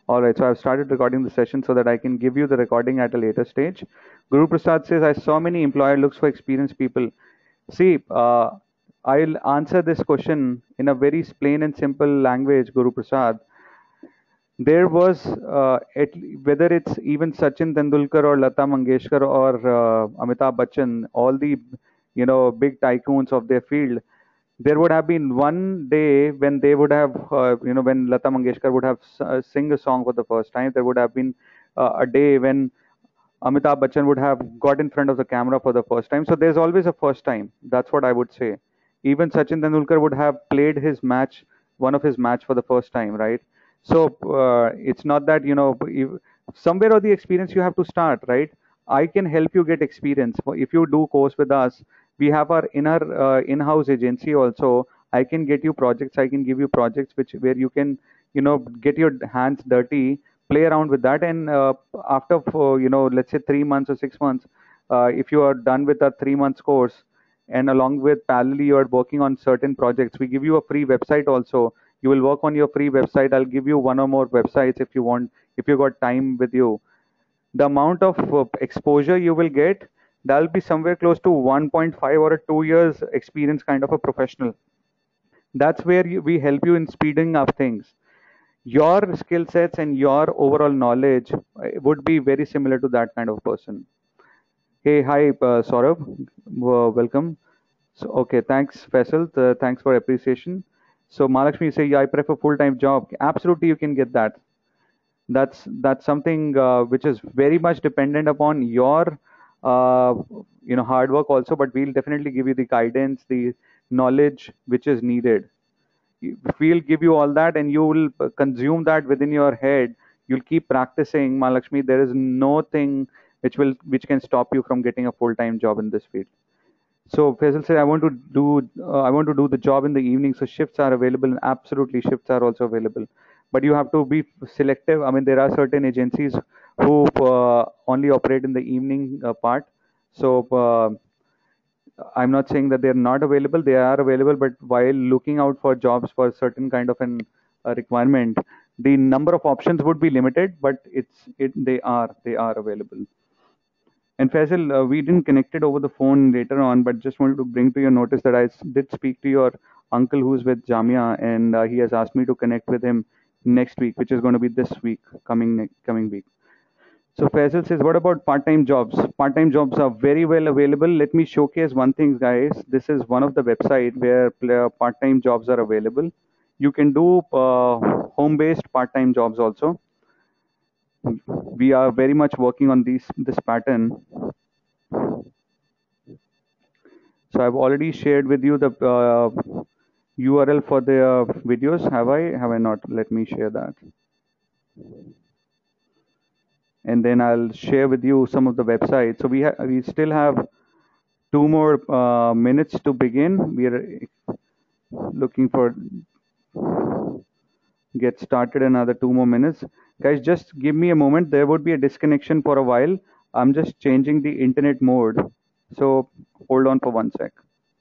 All right, so I've started recording the session so that I can give you the recording at a later stage. Guru Prasad says, I saw many employer looks for experienced people. See, I'll answer this question in a very plain and simple language, Guru Prasad. There was, whether it's even Sachin Tendulkar or Lata Mangeshkar or Amitabh Bachchan, all the big tycoons of their field, there would have been one day when they would have, when Lata Mangeshkar would have sing a song for the first time. There would have been a day when Amitabh Bachchan would have got in front of the camera for the first time. So there's always a first time. That's what I would say. Even Sachin Tendulkar would have played his match, one of his match for the first time, right? So it's not that somewhere or the experience you have to start, right? I can help you get experience. If you do course with us, we have our in-house agency also. I can get you projects. I can give you projects where you can get your hands dirty, play around with that, and after let's say 3 months or 6 months, if you are done with a 3 months course, and along with parallelly you are working on certain projects, we give you a free website also. You will work on your free website. I'll give you one or more websites if you want, if you got time with you. The amount of exposure you will get, that'll be somewhere close to 1.5 or a 2 years experience kind of a professional. That's where we help you in speeding up things. Your skill sets and your overall knowledge would be very similar to that kind of person. Hey, hi, Saurabh. Welcome. So, okay, thanks, Faisal. Thanks for appreciation. So, Malakshmi, you say, yeah, I prefer full-time job. Absolutely, you can get that. That's something which is very much dependent upon your uh, hard work also. But we'll definitely give you the guidance, the knowledge which is needed. We'll give you all that, and you will consume that within your head. You'll keep practicing, Malakshmi. There is nothing which can stop you from getting a full-time job in this field. So Faisal said, I want to do the job in the evening. So shifts are available, and absolutely shifts are also available. But you have to be selective. I mean, there are certain agencies who only operate in the evening part. So I'm not saying that they're not available. They are available, but while looking out for jobs for certain kind of an requirement, the number of options would be limited. But they are available. And Faisal, we didn't connect it over the phone later on, but just wanted to bring to your notice that did speak to your uncle who's with Jamia, and he has asked me to connect with him next week, which is going to be this week, coming week. So Faisal says, what about part-time jobs? Part-time jobs are very well available. Let me showcase one thing, guys. This is one of the website where part-time jobs are available. You can do home-based part-time jobs also. We are very much working on this pattern. So I've already shared with you the URL for the videos. Have I? Have I not? Let me share that. And then I'll share with you some of the websites. So we still have 2 more minutes to begin. We are looking for get started another 2 more minutes. Guys, just give me a moment. There would be a disconnection for a while. I'm just changing the internet mode. So hold on for 1 sec.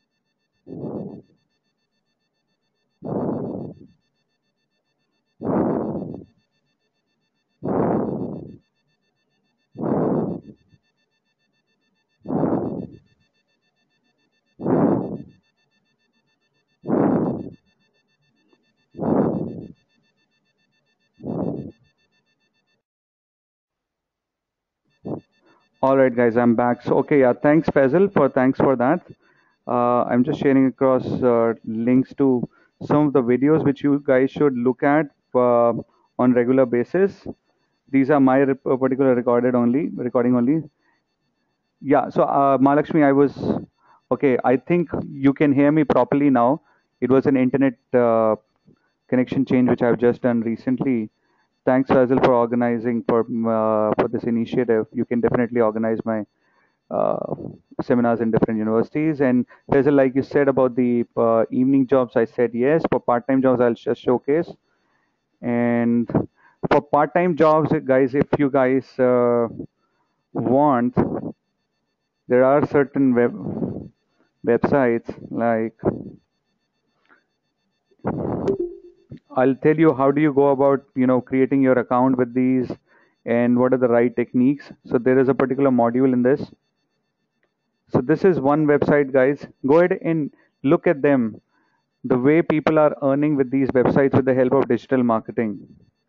All right, guys, I'm back. So, okay, yeah, thanks for that. I'm just sharing across links to some of the videos which you guys should look at on regular basis. These are my particular recording only. Yeah, so Malakshmi, I was okay. I think you can hear me properly now. It was an internet connection change which I've just done recently. Thanks, Fazil, for organizing for this initiative. You can definitely organize my uh, seminars in different universities. And Fazil, like you said about the evening jobs, I said yes. For part-time jobs, I'll just showcase. And for part-time jobs, guys, if you guys want, there are certain websites like I'll tell you how do you go about, creating your account with these and what are the right techniques. So there is a particular module in this. So this is one website, guys. Go ahead and look at them. The way people are earning with these websites with the help of digital marketing.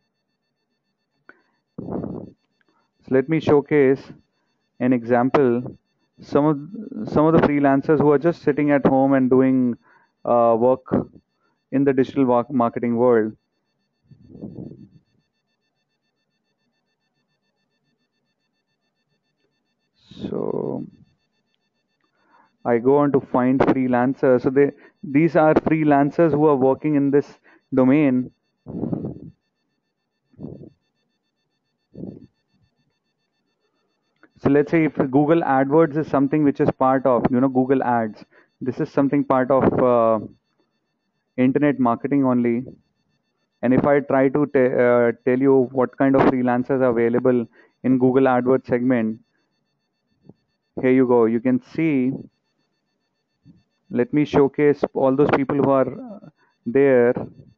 So let me showcase an example. Some of the freelancers who are just sitting at home and doing work in the digital marketing world. So I go on to find freelancers. So these are freelancers who are working in this domain. So let's say if Google AdWords is something which is part of, Google Ads. This is something part of internet marketing only. And if I try to tell you what kind of freelancers are available in Google AdWords segment, here you go. You can see. Let me showcase all those people who are there.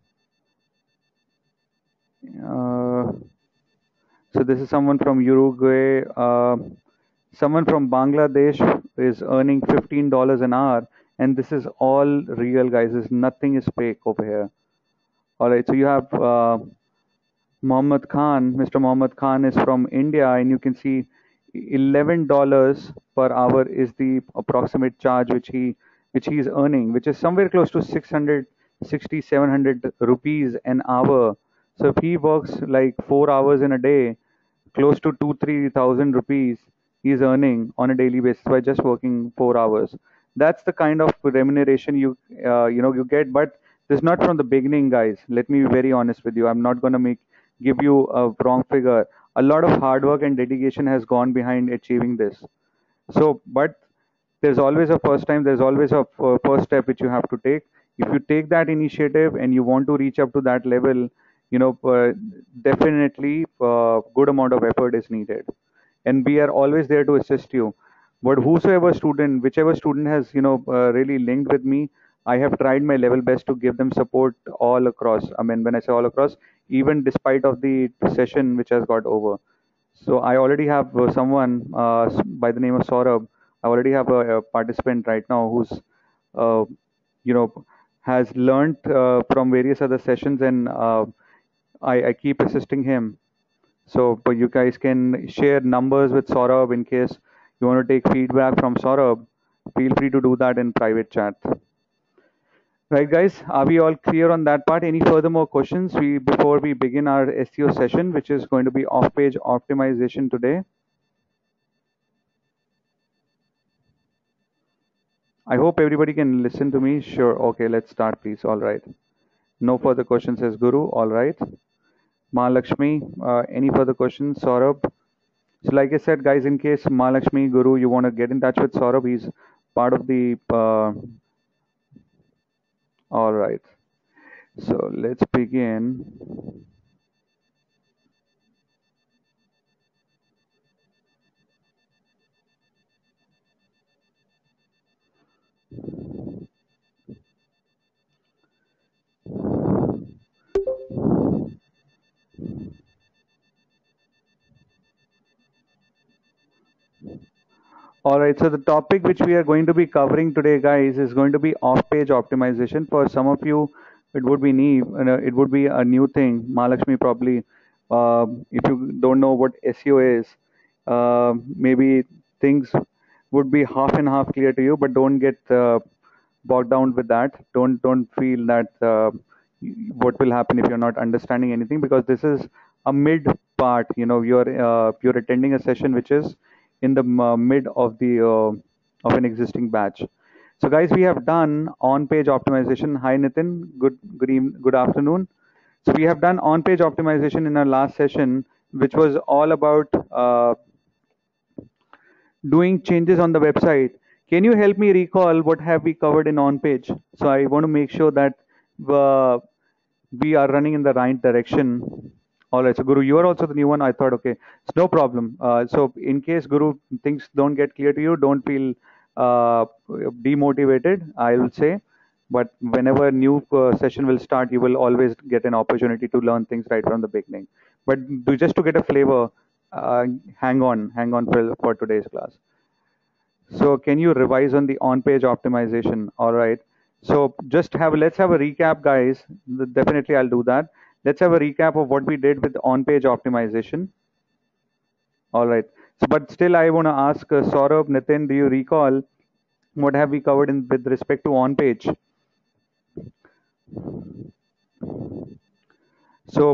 So this is someone from Uruguay. Someone from Bangladesh is earning $15 an hour, and this is all real, guys. Nothing is fake over here. All right, so you have Mohammed Khan. Mr. Mohammed Khan is from India, and you can see $11 per hour is the approximate charge which he is earning, which is somewhere close to 660, 700 rupees an hour. So if he works like 4 hours in a day, close to 2-3 thousand rupees he is earning on a daily basis by just working 4 hours. That's the kind of remuneration you get, but this is not from the beginning, guys. Let me be very honest with you. I'm not going to give you a wrong figure. A lot of hard work and dedication has gone behind achieving this. So, but there's always a first time, there's always a first step which you have to take. If you take that initiative and you want to reach up to that level, definitely good amount of effort is needed. And we are always there to assist you. But whichever student has, really linked with me, I have tried my level best to give them support all across. I mean, when I say all across, even despite of the session which has got over. So I already have someone by the name of Saurabh. I already have a participant right now who's, uh, you know, has learned from various other sessions, and I keep assisting him. So, but you guys can share numbers with Saurabh in case you want to take feedback from Saurabh. Feel free to do that in private chat. Right, guys, are we all clear on that part? Any further more questions before we begin our SEO session, which is going to be off-page optimization today? I hope everybody can listen to me. Sure. Okay, let's start, please. All right. No further questions, says Guru. All right. Mahalakshmi, any further questions? Saurabh. So, like I said, guys, in case Mahalakshmi, Guru, you want to get in touch with Saurabh, he's part of the. All right. So let's begin. All right, so the topic which we are going to be covering today, guys, is going to be off-page optimization. For some of you, it would be new. It would be a new thing. Mahalakshmi probably, if you don't know what SEO is, maybe things would be half and half clear to you. But don't get bogged down with that. Don't feel that what will happen if you're not understanding anything, because this is a mid part. You're attending a session which is in the mid of the of an existing batch. So guys, we have done on-page optimization. Hi Nitin, good afternoon. So we have done on-page optimization in our last session, which was all about doing changes on the website. Can you help me recall what have we covered in on-page? So I want to make sure that uh, we are running in the right direction. All right, so Guru, you are also the new one. I thought, okay, it's no problem. So in case Guru things don't get clear to you, don't feel demotivated, I will say. but whenever new session will start, you will always get an opportunity to learn things right from the beginning. But just to get a flavor, uh, hang on for today's class. So can you revise on the on-page optimization? All right. So let's have a recap, guys. Definitely, I'll do that. Let's have a recap of what we did with on-page optimization. All right. So, but still, I want to ask Saurabh, Nitin, do you recall what have we covered with respect to on-page? So,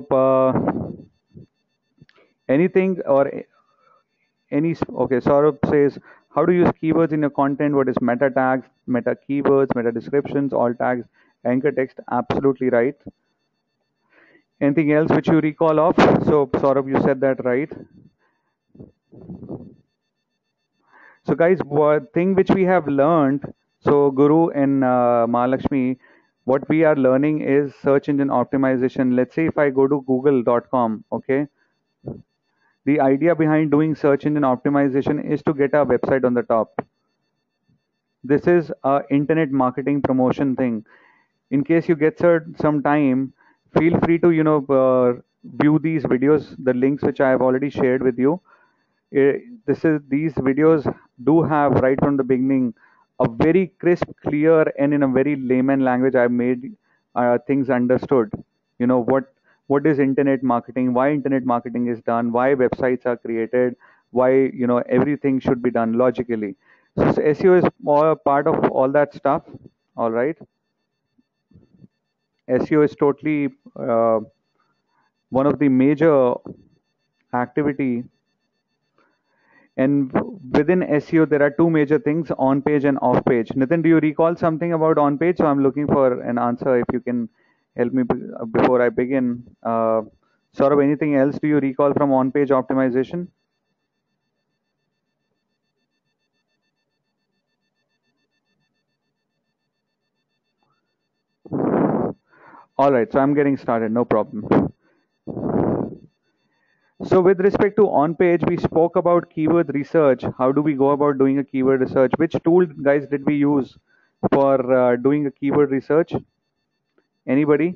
anything or any? Okay, Saurabh says, how do you use keywords in your content? What is meta tags, meta keywords, meta descriptions, alt tags, anchor text? Absolutely right. Anything else which you recall of? So, Saurabh, you said that right. So, guys, one thing which we have learned, so Guru and Mahalakshmi, what we are learning is search engine optimization. Let's say if I go to google.com, okay, the idea behind doing search engine optimization is to get our website on the top. This is a internet marketing promotion thing. In case you get some time, feel free to view these videos, the links which I have already shared with you. These videos do have right from the beginning a very crisp, clear, and in a very layman language I've made things understood. You know what is internet marketing, why internet marketing is done, why websites are created, why everything should be done logically. So SEO is all part of all that stuff. All right, SEO is totally one of the major activity. And within SEO, there are two major things, on page and off page. Nitin, do you recall something about on page? So I'm looking for an answer if you can help me before I begin. Saurabh, anything else do you recall from on page optimization? All right, so I'm getting started, no problem. So with respect to on page, we spoke about keyword research. How do we go about doing a keyword research? Which tool, guys, did we use for doing a keyword research? Anybody?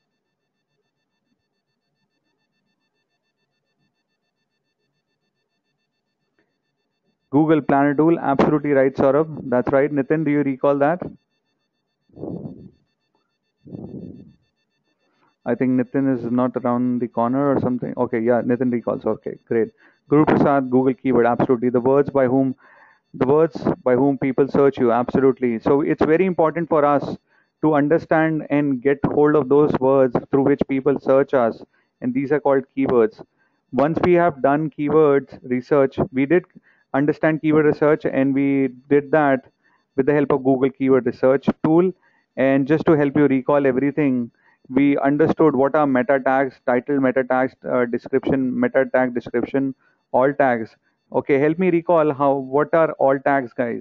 Google Planner tool, absolutely right, Saurabh. That's right. Nitin, do you recall that? I think Nitin is not around the corner or something. Okay, yeah, Nitin recalls. Okay, great. Guru Prasad, Google keyword, absolutely. The words by whom people search you, absolutely. So it's very important for us to understand and get hold of those words through which people search us, and these are called keywords. Once we have done keywords research, we did understand keyword research, and we did that with the help of Google keyword research tool. And just to help you recall everything, we understood what are meta tags, title meta tags, description meta tag description, all tags. Okay, help me recall what are all tags, guys.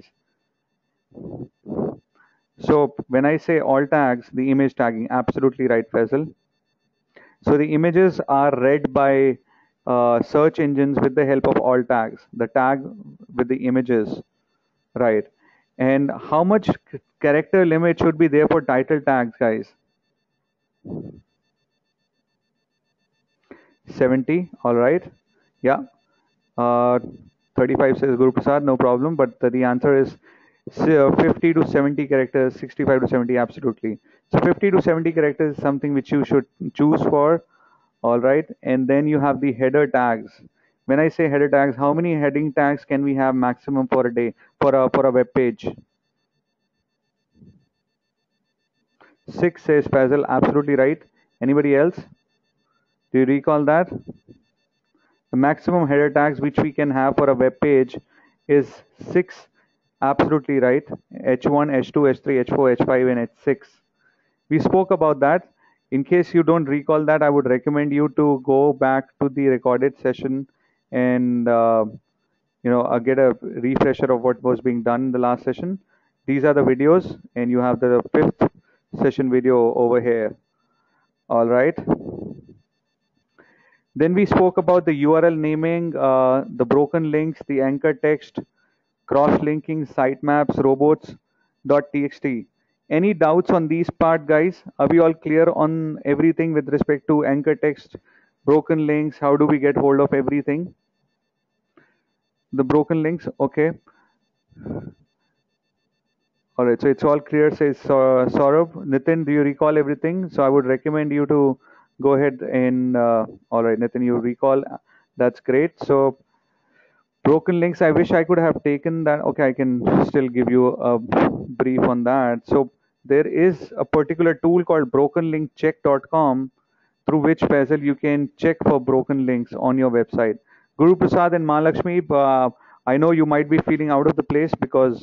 So when I say all tags, the image tagging, absolutely right, Faisal. So the images are read by search engines with the help of all tags. The tag with the images, right? And how much character limit should be there for title tags, guys? 70. All right. Yeah. Uh, 35 says Guru Prasad, no problem. But the answer is 50 to 70 characters, 65 to 70, absolutely. So 50 to 70 characters is something which you should choose for. All right. And then you have the header tags. When I say header tags, how many heading tags can we have maximum for a day for a web page? 6 says Fazal, absolutely right. Anybody else? Do you recall that? The maximum header tags which we can have for a web page is 6. Absolutely right. H1, H2, H3, H4, H5, and H6. We spoke about that. In case you don't recall that, I would recommend you to go back to the recorded session and get a refresher of what was being done in the last session. These are the videos, and you have the 5th session video over here. All right. Then we spoke about the URL naming, the broken links, the anchor text, cross-linking, sitemaps, robots.txt. Any doubts on these part, guys? Are we all clear on everything with respect to anchor text, broken links? How do we get hold of everything? The broken links, okay. All right, so it's all clear, says Saurabh. Nitin, do you recall everything? So I would recommend you to go ahead and, all right, Nitin, you recall. That's great. So broken links, I wish I could have taken that. Okay, I can still give you a brief on that. So there is a particular tool called brokenlinkcheck.com through which, Faisal, you can check for broken links on your website. Guru Prasad and Mahalakshmi, I know you might be feeling out of the place because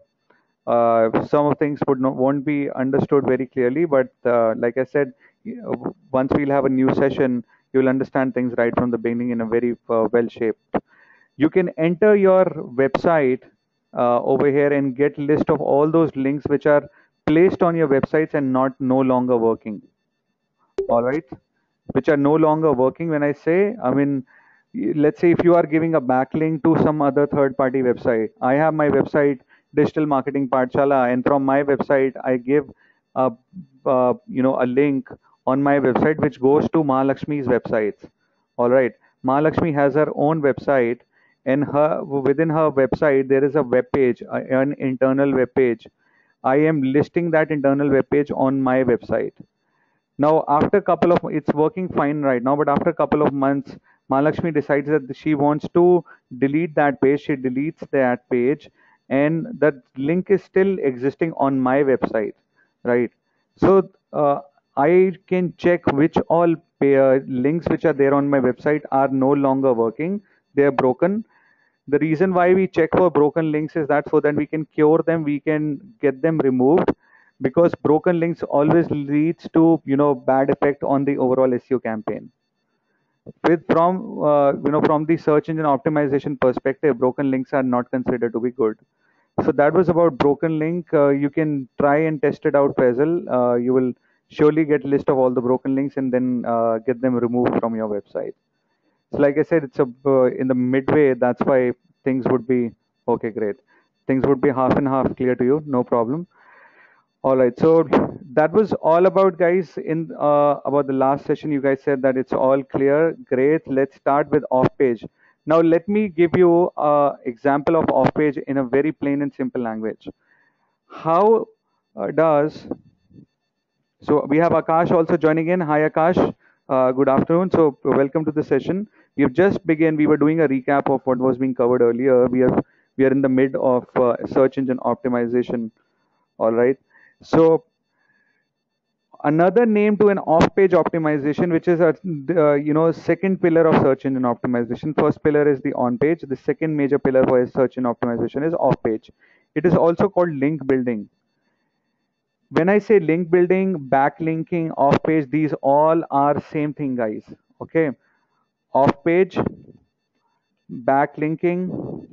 some of things won't be understood very clearly, but like I said, once we'll have a new session, you'll understand things right from the beginning in a very well shaped. You can enter your website over here and get list of all those links which are placed on your websites and not no longer working. All right, which are no longer working. When I say, I mean, let's say if you are giving a backlink to some other third party website. I have my website Digital Marketing Paathshala, and from my website I give a, a link on my website which goes to Mahalakshmi's websites. All right, Mahalakshmi has her own website, and her within her website there is a web page, an internal web page. I am listing that internal web page on my website. Now, after a couple of, it's working fine right now, but after a couple of months, Mahalakshmi decides that she wants to delete that page. She deletes that page, and that link is still existing on my website, right? So I can check which all links which are there on my website are no longer working. They are broken. The reason why we check for broken links is that so that we can cure them, we can get them removed, because broken links always leads to bad effect on the overall SEO campaign. With from the search engine optimization perspective, broken links are not considered to be good. So that was about broken link. You can try and test it out, Faisal. You will surely get list of all the broken links and then get them removed from your website. So like I said, it's in the midway. That's why things would be okay. Great. Things would be half and half clear to you. No problem. All right. So that was all about, guys. In about the last session, you guys said that it's all clear. Great. Let's start with off page. Now let me give you an example of off page in a very plain and simple language. How does so we have Akash also joining in. Hi, Akash. Good afternoon. So welcome to the session. We have just begun. We were doing a recap of what was being covered earlier. We are in the mid of search engine optimization. All right. So another name to an off-page optimization, which is a second pillar of search engine optimization. First pillar is the on-page. The second major pillar for search engine optimization is off-page. It is also called link building. When I say link building, backlinking, off page, these all are same thing, guys. Okay, off page, backlinking,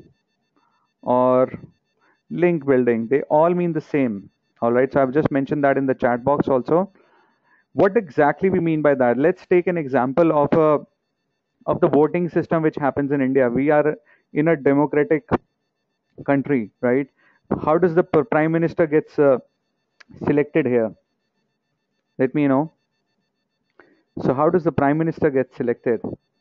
or link building, they all mean the same. All right, so I've just mentioned that in the chat box also. What exactly we mean by that? Let's take an example of the voting system which happens in India. We are in a democratic country, right? How does the prime minister gets selected here? Let me know. So how does the prime minister get selected?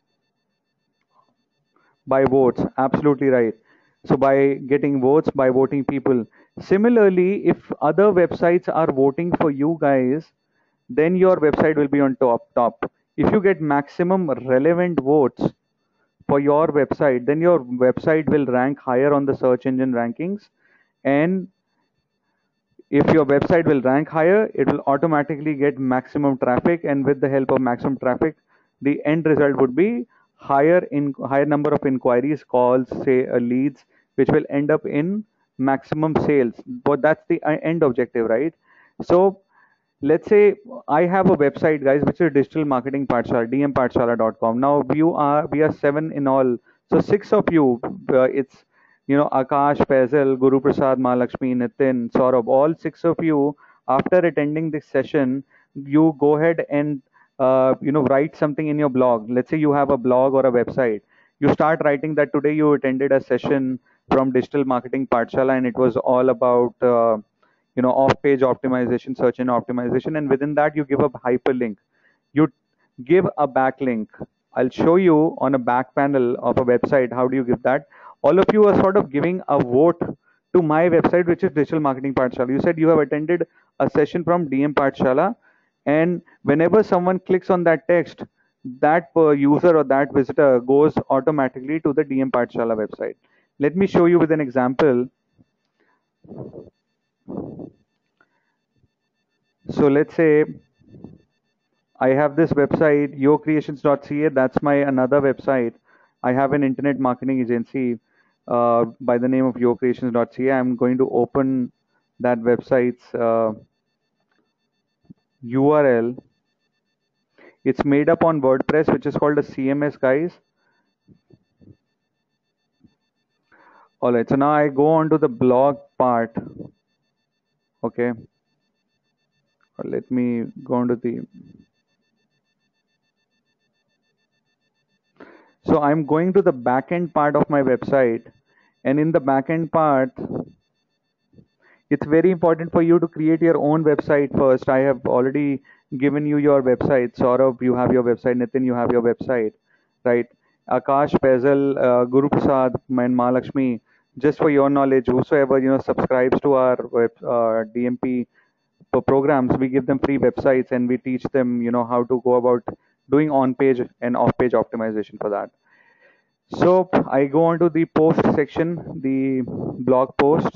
By votes. Absolutely right. So by getting votes, by voting people. Similarly, if other websites are voting for you guys, then your website will be on top. If you get maximum relevant votes for your website, then your website will rank higher on the search engine rankings. And if your website will rank higher, it will automatically get maximum traffic, and with the help of maximum traffic, the end result would be higher number of inquiries, calls, say leads, which will end up in maximum sales. But that's the end objective, right? So let's say I have a website, guys, which is Digital Marketing Paathshala, dmpaathshala.com. Now we are 7 in all, so 6 of you, it's Akash, Faisal, Guru Prasad, Mahalakshmi, Nitin, Saurabh, all 6 of you, after attending this session, you go ahead and write something in your blog. Let's say you have a blog or a website. You start writing that today you attended a session from Digital Marketing Paathshala and it was all about off-page optimization, search engine optimization, and within that you give a hyperlink. You give a backlink. I'll show you on a back panel of a website how do you give that. All of you are sort of giving a vote to my website, which is Digital Marketing Paathshala. You said you have attended a session from DM Paathshala, and whenever someone clicks on that text, that user or that visitor goes automatically to the DM Paathshala website. Let me show you with an example. So let's say I have this website, yourcreations.ca. That's my another website. I have an internet marketing agency by the name of yourcreations.ca. I'm going to open that website's URL. It's made up on WordPress, which is called a CMS, guys. All right, so now I go on to the blog part. Okay. Let me go on to the. So I'm going to the backend part of my website, and in the backend part, it's very important for you to create your own website first. I have already given you your website. Saurabh, you have your website. Nitin, you have your website, right? Akash, Faisal, Guru Prasad, and Mahalakshmi. Just for your knowledge, whosoever subscribes to our DMP programs, we give them free websites and we teach them how to go about doing on-page and off-page optimization for that. So I go on to the post section, the blog posts.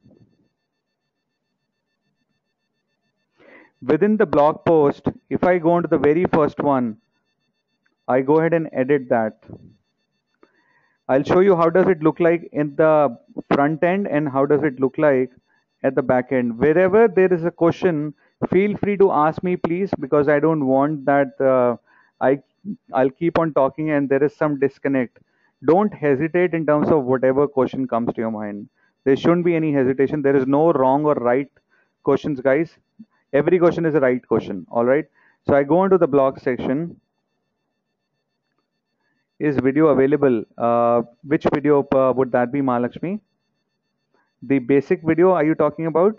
Within the blog post, if I go into the very first one, I go ahead and edit that. I'll show you how does it look like in the front end and how does it look like at the back end. Wherever there is a question, feel free to ask me, please, because I don't want that I'll keep on talking and there is some disconnect. Don't hesitate in terms of whatever question comes to your mind. There shouldn't be any hesitation. There is no wrong or right questions, guys. Every question is a right question. All right. So I go into the blog section. Is video available? Which video would that be, Mahalakshmi? The basic video are you talking about?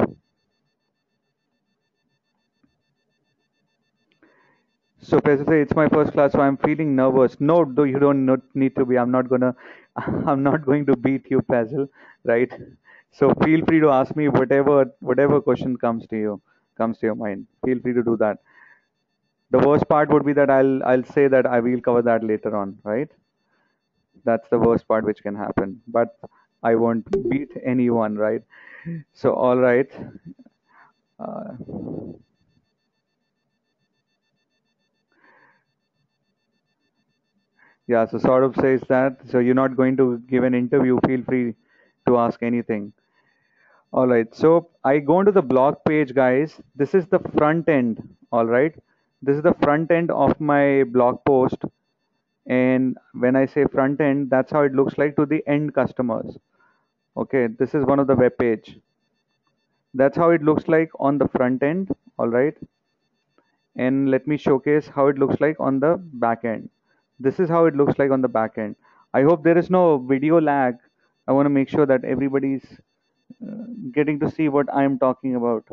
So Professor, it's my first class, so I'm feeling nervous. No, you don't need to be. I'm not gonna, I'm not going to beat you, Basil, right? So feel free to ask me whatever question comes to your mind. Feel free to do that. The worst part would be that I'll say that I will cover that later on, right? That's the worst part which can happen. But I won't beat anyone, right? So all right. Uh, yeah, so sort of says that. So you're not going to give an interview. Feel free to ask anything. All right. So I go into the blog page, guys. This is the front end. All right. This is the front end of my blog post. And when I say front end, that's how it looks like to the end customers. Okay. This is one of the web page. That's how it looks like on the front end. All right. And let me showcase how it looks like on the back end. This is how it looks like on the back end. I hope there is no video lag. I want to make sure that everybody's getting to see what I'm talking about.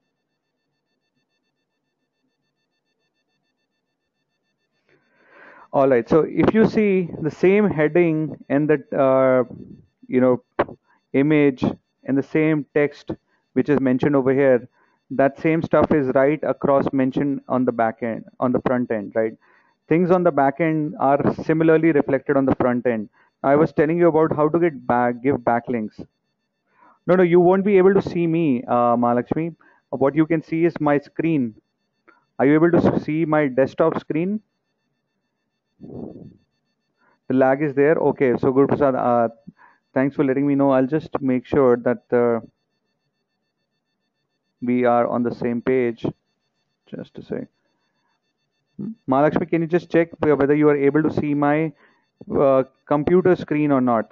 All right, so if you see the same heading and the you know image and the same text which is mentioned over here, that same stuff is right across mentioned on the back end, on the front end, right? Things on the back end are similarly reflected on the front end. I was telling you about how to give backlinks. No, no, you won't be able to see me, Mahalakshmi. What you can see is my screen. Are you able to see my desktop screen? The lag is there. Okay, so Guru Prasad, thanks for letting me know. I'll just make sure that we are on the same page. Just to say, Mahalakshmi, can you just check whether you are able to see my computer screen or not?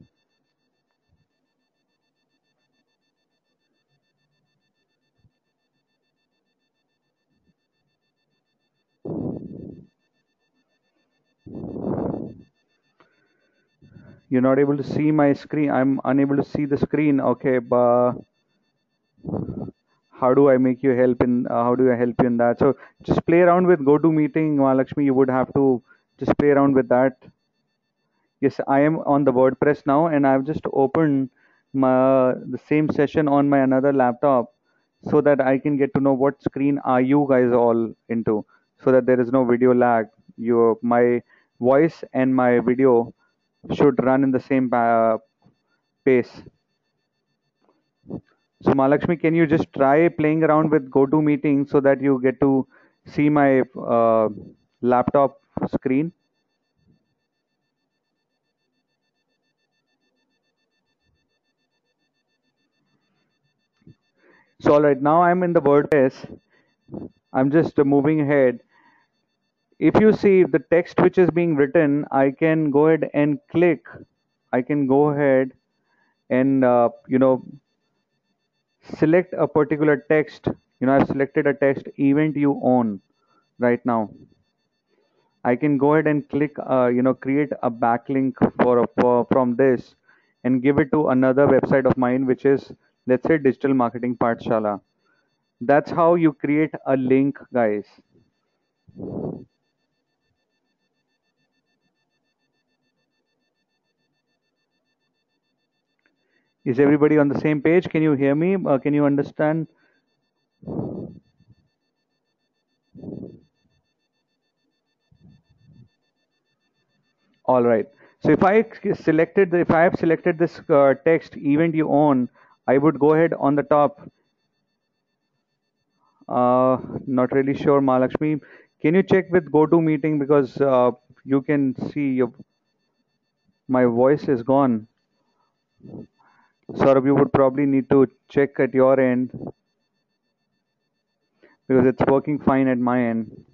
You're not able to see my screen. I'm unable to see the screen. Okay, how do I make you help in how do I help you in that? So just play around with GoToMeeting, Mahalakshmi. You would have to just play around with that. Yes, I am on the WordPress now, and I've just opened the same session on my another laptop so that I can get to know what screen are you guys all into, so that there is no video lag. My voice and my video should run in the same pace. So Mahalakshmi, can you just try playing around with GoToMeeting so that you get to see my laptop screen? So all right, now I'm in the WordPress. I'm just moving ahead. If you see the text which is being written, I can go ahead and click. I can go ahead and select a particular text. I've selected a text event you own right now. I can go ahead and click, create a backlink from this and give it to another website of mine, which is, let's say, Digital Marketing Paathshala. That's how you create a link, guys. Is everybody on the same page? Can you hear me? Can you understand? All right. So if if I have selected this text event you own, I would go ahead on the top. Not really sure, Mahalakshmi. Can you check with GoToMeeting because you can see my voice is gone. Saurabh, you would probably need to check at your end because it's working fine at my end.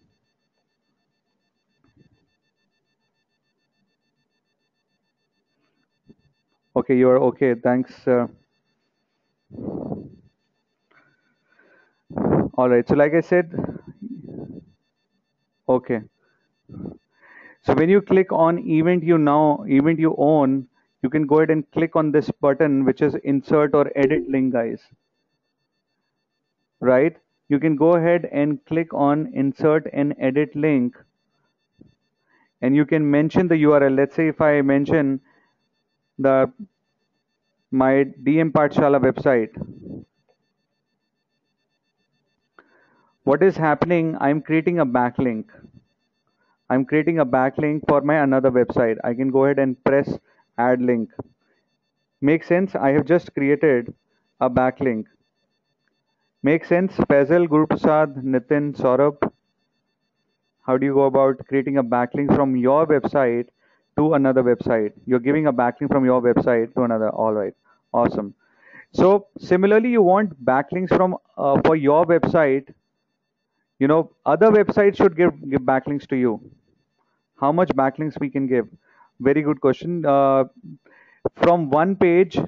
Okay, you are okay. Thanks. All right. So like I said, okay. So when you click on event you own, you can go ahead and click on this button, which is insert or edit link, guys. Right? You can go ahead and click on insert and edit link, and you can mention the URL. Let's say if I mention the my DM Paathshala website. What is happening? I'm creating a backlink. I'm creating a backlink for my another website. I can go ahead and press add link. Makes sense? I have just created a backlink. Makes sense? Faisal, Guru Prasad, Nitin, Saurabh. How do you go about creating a backlink from your website to another website? You're giving a backlink from your website to another. All right. Awesome. So similarly, you want backlinks from for your website. Other websites should give backlinks to you. How much backlinks we can give? Very good question. From one page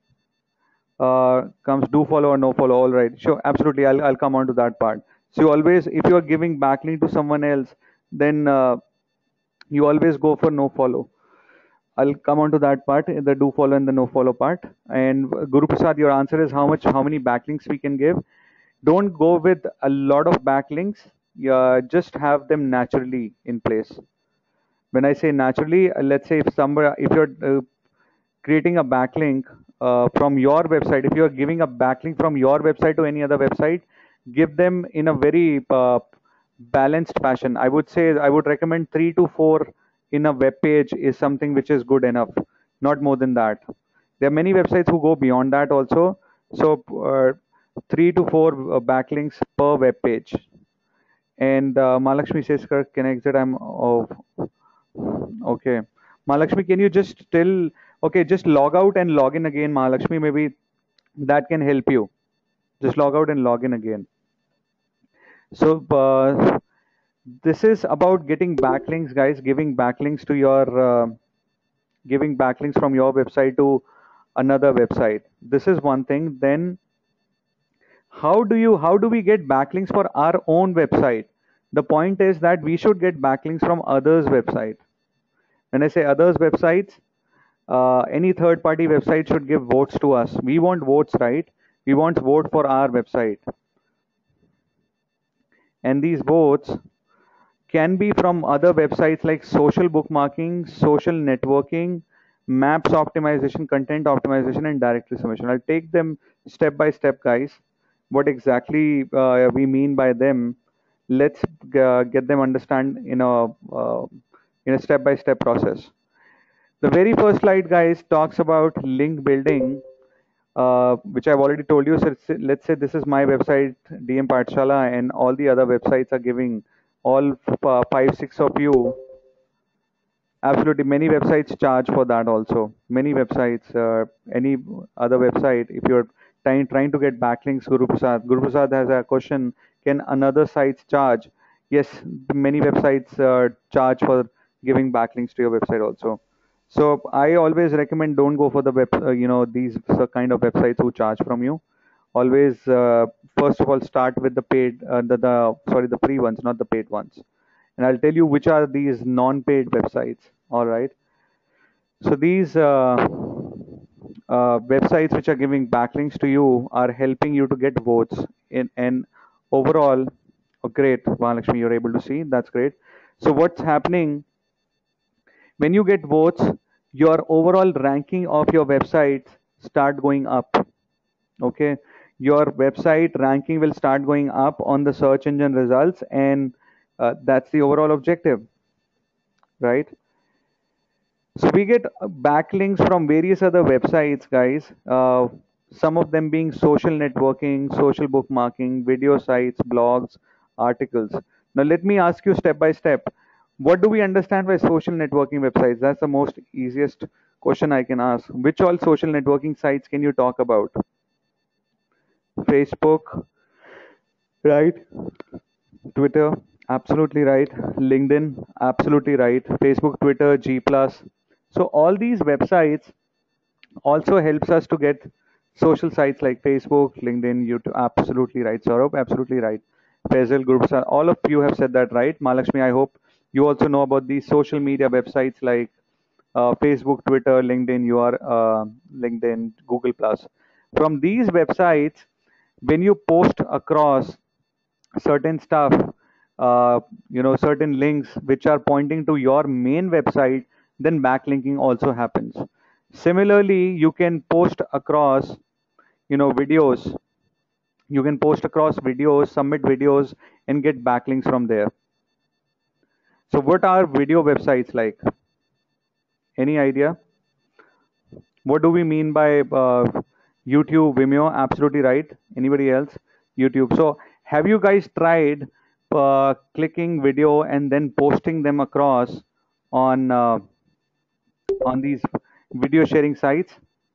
comes do follow or no follow. All right, sure, absolutely. I'll come on to that part. So you always, if you are giving backlink to someone else, then you always go for no follow. I'll come on to that part, the do follow and the no follow part. And Guru Prasad, your answer is how many backlinks we can give. Don't go with a lot of backlinks. Just have them naturally in place. When I say naturally, let's say if you're creating a backlink from your website, if you're giving a backlink from your website to any other website, give them in a very balanced fashion. I would say I would recommend 3 to 4 in a web page is something which is good enough, not more than that. There are many websites who go beyond that also. So 3 to 4 backlinks per web page. And Malakshmi says, can I exit? Okay. Mahalakshmi, can you just okay, just log out and log in again, Mahalakshmi. Maybe that can help you. Just log out and log in again. So this is about getting backlinks, guys. Giving backlinks from your website to another website. This is one thing. Then how do we get backlinks for our own website? The point is that we should get backlinks from others' website. When I say others' websites, any third-party website should give votes to us. We want votes, right? We want vote for our website. And these votes can be from other websites like social bookmarking, social networking, maps optimization, content optimization, and directory submission. I'll take them step by step, guys. What exactly we mean by them? Let's get them understand in a step by step process. The very first slide, guys, talks about link building, which I've already told you. So let's say this is my website, DM Paathshala, and all the other websites are giving all five, six of you. Absolutely, many websites charge for that also. Many websites, any other website, if you're trying to get backlinks, Guru Prasad has a question: can another sites charge? Yes, many websites charge for giving backlinks to your website also. So I always recommend don't go for the these kind of websites who charge from you. Always, first of all, start with the paid, the free ones, not the paid ones. And I'll tell you which are these non-paid websites. All right. So these websites which are giving backlinks to you are helping you to get votes in and overall. Oh, great, Mahalakshmi, you're able to see. That's great. So what's happening when you get votes? Your overall ranking of your website start going up. Okay, your website ranking will start going up on the search engine results, and that's the overall objective, right? So we get backlinks from various other websites, guys. Some of them being social networking, social bookmarking, video sites, blogs, articles. Now let me ask you step by step. What do we understand by social networking websites? That's the most easiest question I can ask. Which all social networking sites can you talk about? Facebook, right? Twitter, absolutely right. LinkedIn, absolutely right. Facebook, Twitter, G Plus. So all these websites also helps us to get social sites like Facebook, LinkedIn, YouTube. Absolutely right, Saurabh. Absolutely right. Faisal groups. All of you have said that right. Malakshmi, I hope you also know about these social media websites like Facebook, Twitter, LinkedIn. You are LinkedIn, Google Plus. From these websites, when you post across certain stuff, certain links which are pointing to your main website, then backlinking also happens. Similarly, you can post across, videos. You can post across videos, submit videos, and get backlinks from there. So, what are video websites like? Any idea? What do we mean by YouTube, Vimeo? Absolutely right. Anybody else? YouTube. So, have you guys tried clicking video and then posting them across on these video sharing sites?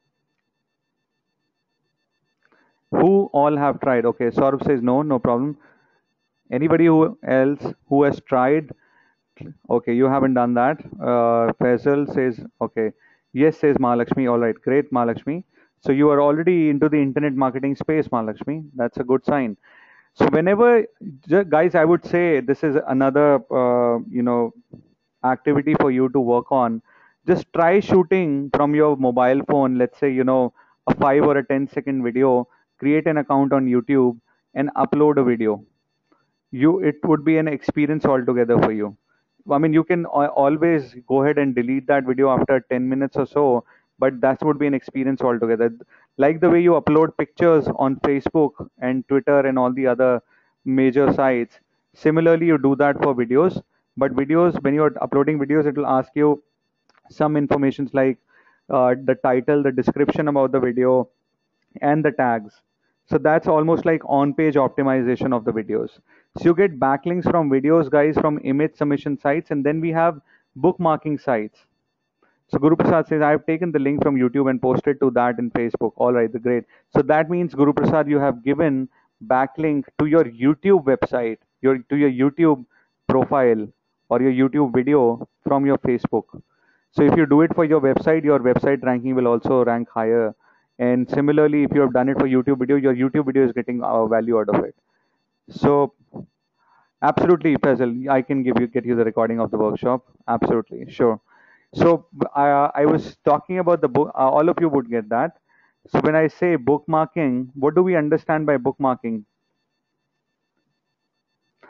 Who all have tried? Okay, Saurabh says no, no problem. Anybody who else who has tried? Okay, you haven't done that. Faisal says okay. Yes, says Mahalakshmi. All right, great, Mahalakshmi. So you are already into the internet marketing space, Mahalakshmi. That's a good sign. So whenever, guys, I would say this is another, activity for you to work on. Just try shooting from your mobile phone. Let's say, a 5 or a 10-second video. Create an account on YouTube and upload a video. It would be an experience altogether for you. I mean, you can always go ahead and delete that video after 10 minutes or so, but that would be an experience altogether. Like the way you upload pictures on Facebook and Twitter and all the other major sites, similarly, you do that for videos. But videos, when you're uploading videos, it will ask you some informations like the title, the description about the video, and the tags. So that's almost like on-page optimization of the videos. So you get backlinks from videos, guys, from image submission sites, and then we have bookmarking sites. So Guru Prasad says, I've taken the link from YouTube and posted to that in Facebook. All right, great. So that means, Guru Prasad, you have given backlink to your YouTube website, to your YouTube profile or your YouTube video from your Facebook. So if you do it for your website ranking will also rank higher. And similarly, if you have done it for YouTube video, your YouTube video is getting value out of it. So absolutely, Faisal, I can get you the recording of the workshop. Absolutely, sure. So I was talking about the book. All of you would get that. So when I say bookmarking, what do we understand by bookmarking?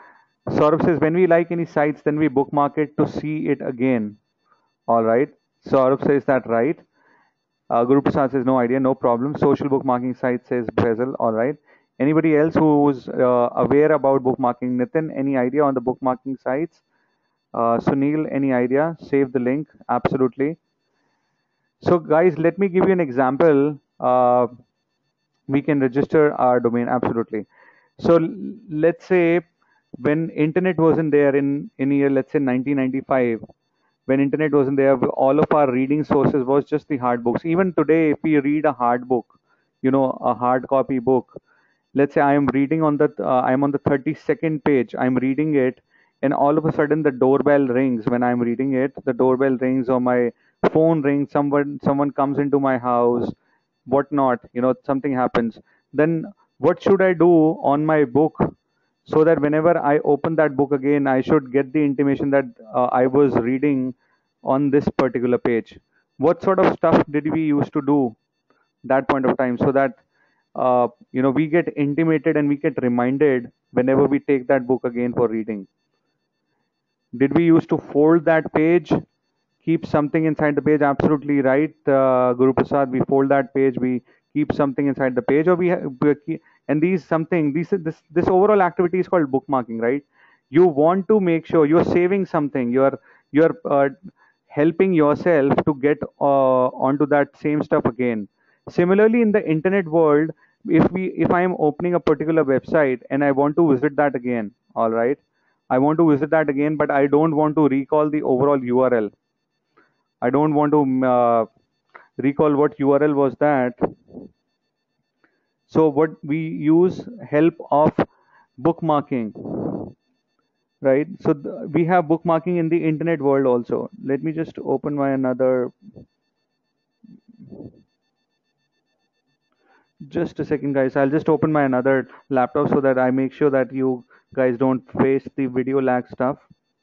Saurabh says, when we like any sites, then we bookmark it to see it again. All right. Saurabh says that right. Guru Prasad says no idea, no problem. Social bookmarking site says Bezel. All right. Anybody else who's aware about bookmarking? Nitin, any idea on the bookmarking sites? Sunil, any idea? Save the link. Absolutely. So, guys, let me give you an example. We can register our domain. Absolutely. So, let's say when internet wasn't there in year, let's say 1995, when internet wasn't there, all of our reading sources was just the hard books. Even today, if we read a hard book, a hard copy book, let's say I am reading on the I'm on the 32nd page, I'm reading it, and all of a sudden the doorbell rings. When I'm reading it, the doorbell rings or my phone rings, someone comes into my house, whatnot, something happens. Then what should I do on my book, so that whenever I open that book again, I should get the intimation that I was reading on this particular page? What sort of stuff did we used to do that point of time, so that we get intimated and we get reminded whenever we take that book again for reading? Did we used to fold that page, keep something inside the page? Absolutely right, Guru Prasad. We fold that page, we keep something inside the page, or and these something, this overall activity is called bookmarking, right? You want to make sure you're saving something. You're helping yourself to get onto that same stuff again. Similarly, in the internet world, if I am opening a particular website and I want to visit that again, all right, I want to visit that again, but I don't want to recall the overall URL. I don't want to recall what URL was that. So what we use help of bookmarking, right? So we have bookmarking in the internet world also. Let me just open my another. Just a second, guys. I'll just open my another laptop so that I make sure that you guys don't face the video lag stuff.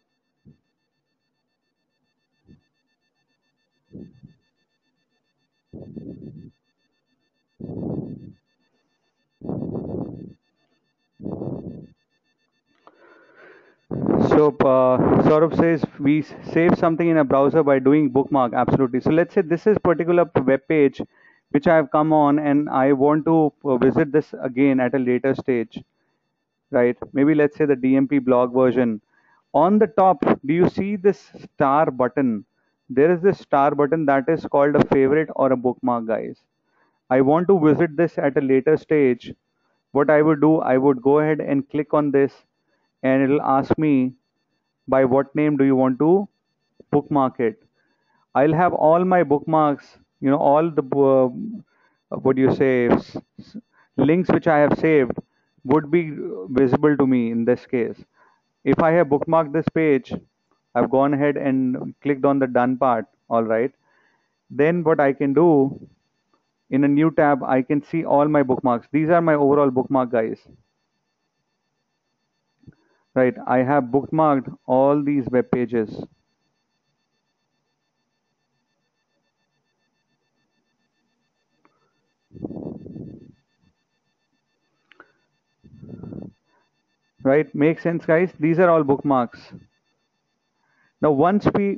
So Saurabh says we save something in a browser by doing bookmark. Absolutely. So let's say this is particular web page which I have come on and I want to visit this again at a later stage, right? Maybe let's say the DMP blog version. On the top, do you see this star button? There is this star button that is called a favorite or a bookmark, guys. I want to visit this at a later stage. What I would do, I would go ahead and click on this, and it'll ask me by what name do you want to bookmark it. I'll have all my bookmarks, all the what do you say, links which I have saved would be visible to me in this case. If I have bookmarked this page, I've gone ahead and clicked on the done part. All right. Then what I can do, in a new tab, I can see all my bookmarks. These are my overall bookmark, guys. Right. I have bookmarked all these web pages. Right. Makes sense, guys. These are all bookmarks. Now, once we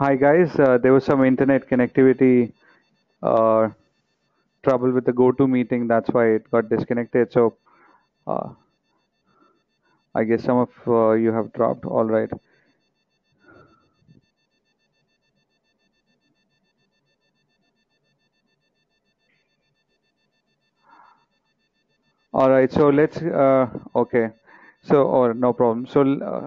Hi guys, there was some internet connectivity uh, trouble with the go-to meeting. That's why it got disconnected. So uh, I guess some of you have dropped. All right. All right. So let's. Okay. So, or no problem. So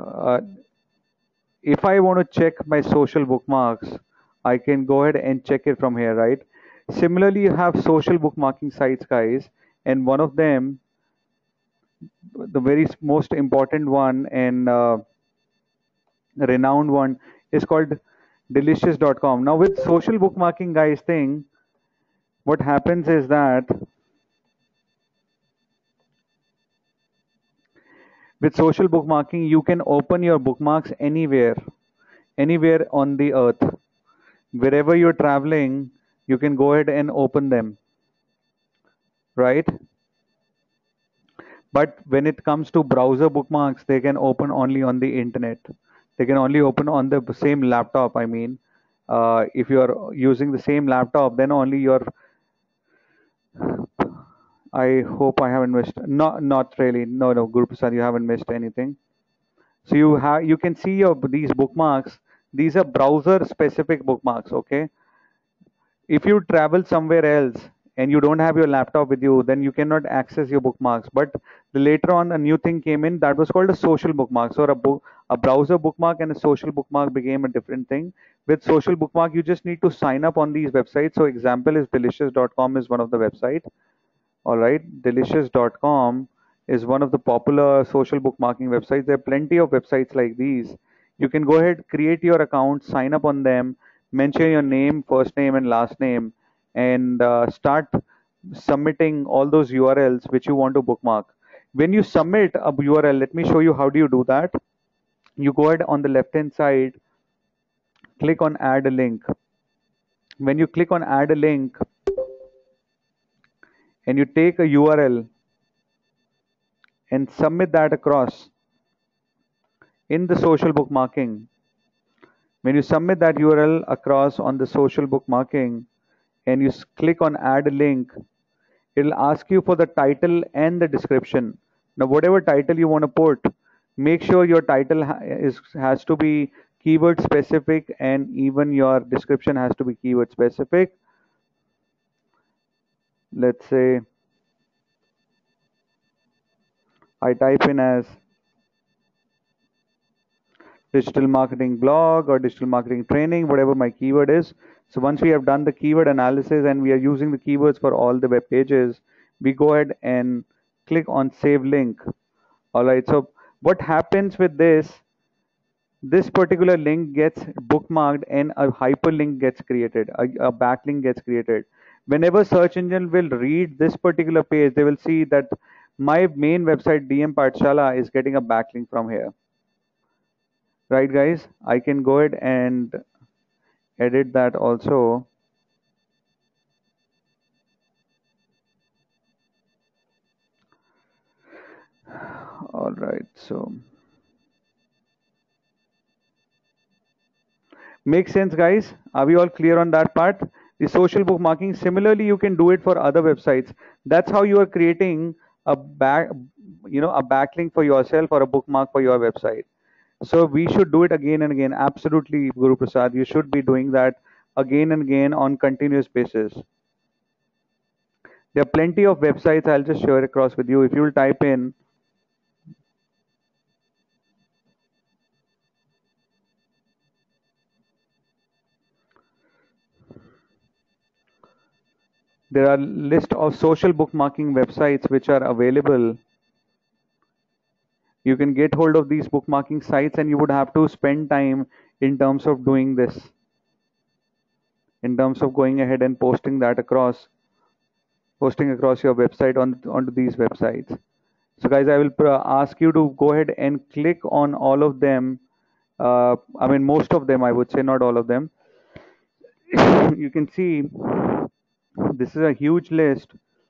if I want to check my social bookmarks, I can go ahead and check it from here, right? Similarly, you have social bookmarking sites, guys, and one of them, the very most important one and renowned one, is called delicious.com. Now, with social bookmarking, guys, thing, what happens is that with social bookmarking, you can open your bookmarks anywhere, anywhere on the earth. Wherever you're traveling, you can go ahead and open them, right? But when it comes to browser bookmarks, they can open only on the internet. They can only open on the same laptop. I mean, if you're using the same laptop, then only your. I hope I haven't missed. Not really. No, no, Guru Prasad, you haven't missed anything. So you can see your these bookmarks. These are browser specific bookmarks. Okay. If you travel somewhere else and you don't have your laptop with you, then you cannot access your bookmarks. But later on, a new thing came in that was called a social bookmark. So a browser bookmark and a social bookmark became a different thing. With social bookmark, you just need to sign up on these websites. So example is delicious.com is one of the website. All right, delicious.com is one of the popular social bookmarking websites. There are plenty of websites like these. You can go ahead, create your account, sign up on them, mention your name, first name, and last name, and start submitting all those URLs which you want to bookmark. When you submit a URL, let me show you how do you do that. You go ahead on the left hand side, click on add a link. When you click on add a link and you take a URL and submit that across in the social bookmarking. When you submit that URL across on the social bookmarking and you click on add a link, it'll ask you for the title and the description. Now, whatever title you want to put, make sure your title has to be keyword specific and even your description has to be keyword specific. Let's say I type in as digital marketing blog or digital marketing training, whatever my keyword is. So once we have done the keyword analysis and we are using the keywords for all the web pages, we go ahead and click on save link. All right. So what happens with this particular link gets bookmarked and a hyperlink gets created, a backlink gets created. Whenever search engine will read this particular page, they will see that my main website DM Paathshala is getting a backlink from here. Right, guys? I can go ahead and edit that also. All right, so makes sense, guys. Are we all clear on that part? The social bookmarking, similarly, you can do it for other websites. That's how you are creating a a backlink for yourself or a bookmark for your website. So we should do it again and again. Absolutely, Guru Prasad, you should be doing that again and again on continuous basis. There are plenty of websites. I'll just share across with you. If you'll type in there are list of social bookmarking websites which are available. You can get hold of these bookmarking sites and you would have to spend time in terms of doing this, in terms of going ahead and posting across your website onto these websites. So guys, I will ask you to go ahead and click on all of them. I mean, most of them, I would say, not all of them. You can see this is a huge list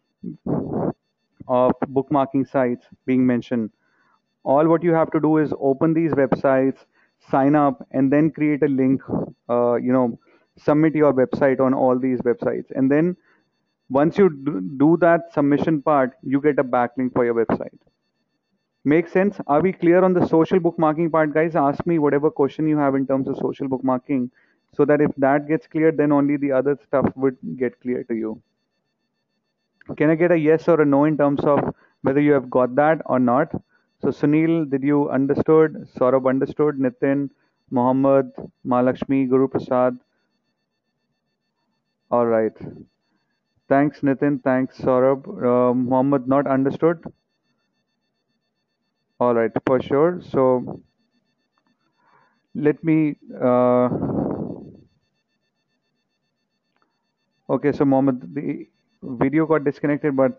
of bookmarking sites being mentioned. All what you have to do is open these websites, sign up, and then create a link, submit your website on all these websites. And then once you do that submission part, you get a backlink for your website. Make sense? Are we clear on the social bookmarking part, guys? Ask me whatever question you have in terms of social bookmarking, so that if that gets cleared, then only the other stuff would get clear to you. Can I get a yes or a no in terms of whether you have got that or not? So Sunil, did you understood? Saurabh understood. Nitin, Mohammed, Malakshmi, Guru Prasad. All right. Thanks, Nitin. Thanks, Saurabh. Mohammed not understood. All right, for sure. So let me. Okay, so Mohammed, the video got disconnected, but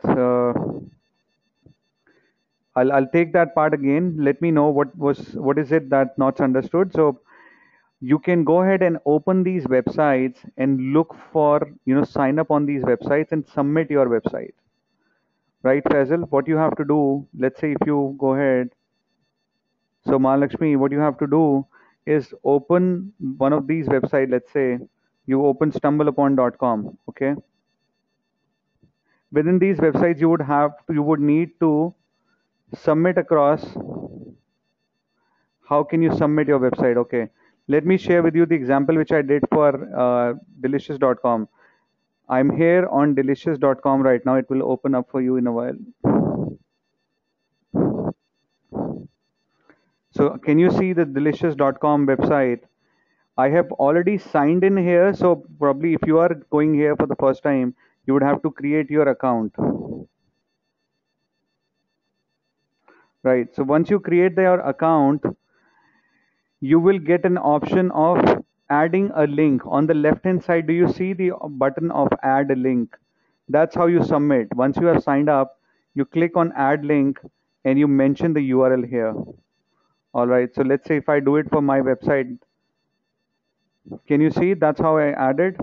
I'll take that part again. Let me know what is it that not understood. So you can go ahead and open these websites and look for, sign up on these websites and submit your website. Right, Faisal? What you have to do, let's say if you go ahead, so Mahalakshmi, what you have to do is open one of these websites. Let's say you open stumbleupon.com, okay? Within these websites, you would need to submit across. How can you submit your website? Okay, let me share with you the example which I did for delicious.com. I'm here on delicious.com right now. It will open up for you in a while. So can you see the delicious.com website? I have already signed in here. So probably if you are going here for the first time, you would have to create your account. Right. So once you create your account, you will get an option of adding a link. On the left hand side, do you see the button of add a link? That's how you submit. Once you have signed up, you click on add link and you mention the URL here. All right, so let's say if I do it for my website, can you see that's how I added?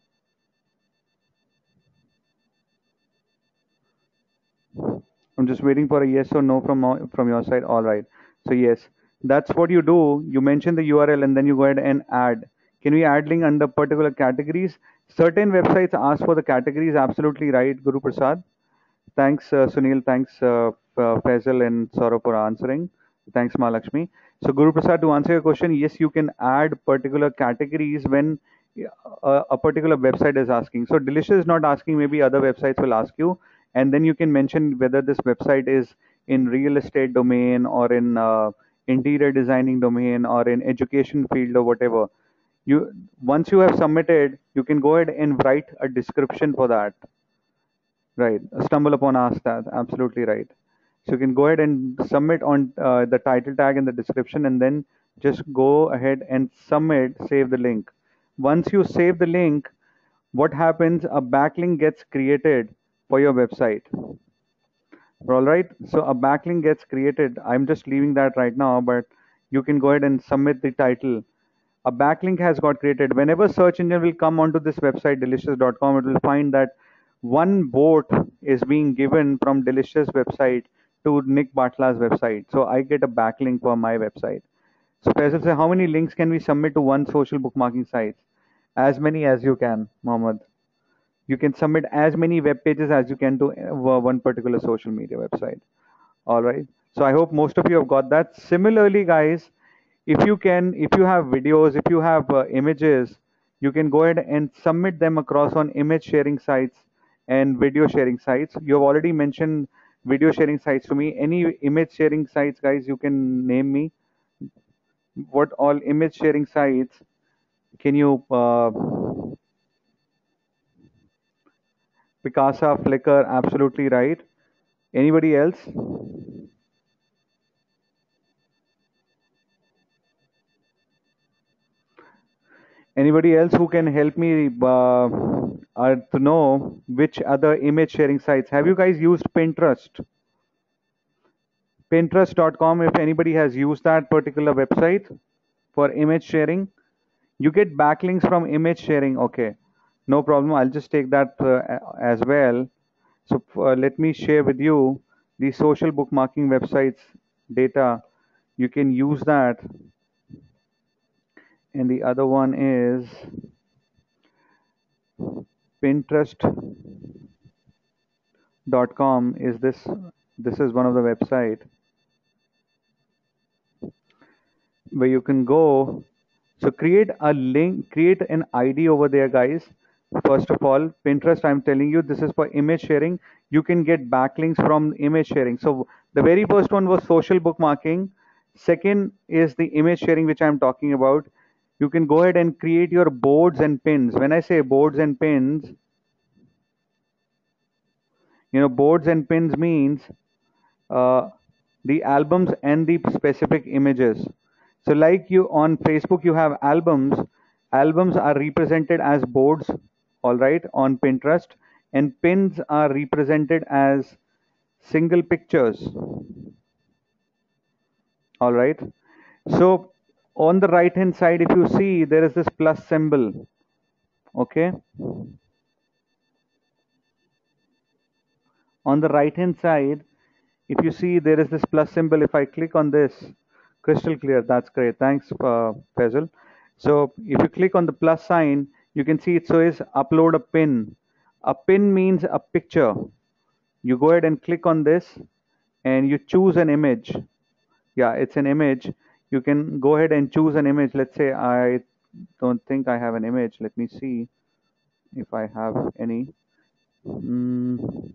I'm just waiting for a yes or no from your side. All right, so yes, that's what you do. You mention the URL and then you go ahead and add. Can we add link under particular categories? Certain websites ask for the categories. Absolutely right, Guru Prasad. Thanks, Sunil. Thanks, Faisal and Saurabh for answering. Thanks, Mahalakshmi. So, Guru Prasad, to answer your question, yes, you can add particular categories when a particular website is asking. So, Delicious is not asking, maybe other websites will ask you. And then you can mention whether this website is in real estate domain or in interior designing domain or in education field or whatever. Once you have submitted, you can go ahead and write a description for that. Right. Stumble upon ask that. Absolutely right. So you can go ahead and submit on the title tag in the description and then just go ahead and submit, save the link. Once you save the link, what happens? A backlink gets created for your website. All right. So a backlink gets created. I'm just leaving that right now, but you can go ahead and submit the title. A backlink has got created. Whenever search engine will come onto this website, delicious.com, it will find that one vote is being given from Delicious website to Nick Bartla's website. So I get a backlink for my website. So Faisal says, how many links can we submit to one social bookmarking site? As many as you can, Mohammed. You can submit as many web pages as you can to one particular social media website. All right. So I hope most of you have got that. Similarly, guys, if you have videos, if you have images, you can go ahead and submit them across on image sharing sites and video sharing sites. You have already mentioned video sharing sites to me. Any image sharing sites, guys, you can name me. What all image sharing sites can you Picasa, Flickr, absolutely right. Anybody else? Anybody else who can help me to know which other image sharing sites? Have you guys used Pinterest? Pinterest.com, if anybody has used that particular website for image sharing, you get backlinks from image sharing. Okay, no problem. I'll just take that as well. So let me share with you the social bookmarking websites data. You can use that. and the other one is Pinterest.com. Is this is one of the website where you can go. So create a link, create an ID over there, guys. First of all, Pinterest, I'm telling you, this is for image sharing. You can get backlinks from image sharing. So the very first one was social bookmarking. Second is the image sharing, which I'm talking about. You can go ahead and create your boards and pins. When I say boards and pins, boards and pins means uh, the albums and the specific images. So like you on Facebook, you have albums. Albums are represented as boards, all right, on Pinterest, and pins are represented as single pictures, all right. So on the right hand side, if you see, there is this plus symbol, okay. On the right hand side, if you see, there is this plus symbol. If I click on this, crystal clear, that's great, thanks, Faisal. So if you click on the plus sign, you can see it says upload a pin. A pin means a picture. You go ahead and click on this and you choose an image. Yeah, it's an image. You can go ahead and choose an image. Let's say I don't think I have an image. Let me see if I have any. Mm.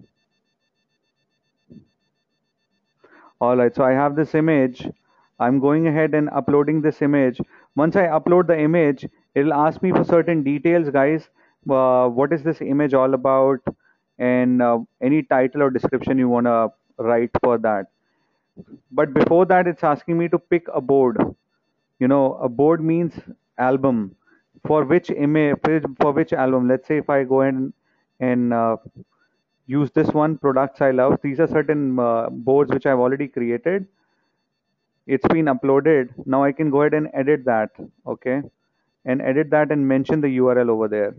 All right, so I have this image. I'm going ahead and uploading this image. Once I upload the image, it'll ask me for certain details, guys. What is this image all about? And any title or description you want to write for that. But before that, it's asking me to pick a board. A board means album. For which image, for which album? Let's say if I go in and use this one, products I love. These are certain boards which I've already created. It's been uploaded. Now I can go ahead and edit that, okay, and edit that and mention the URL over there.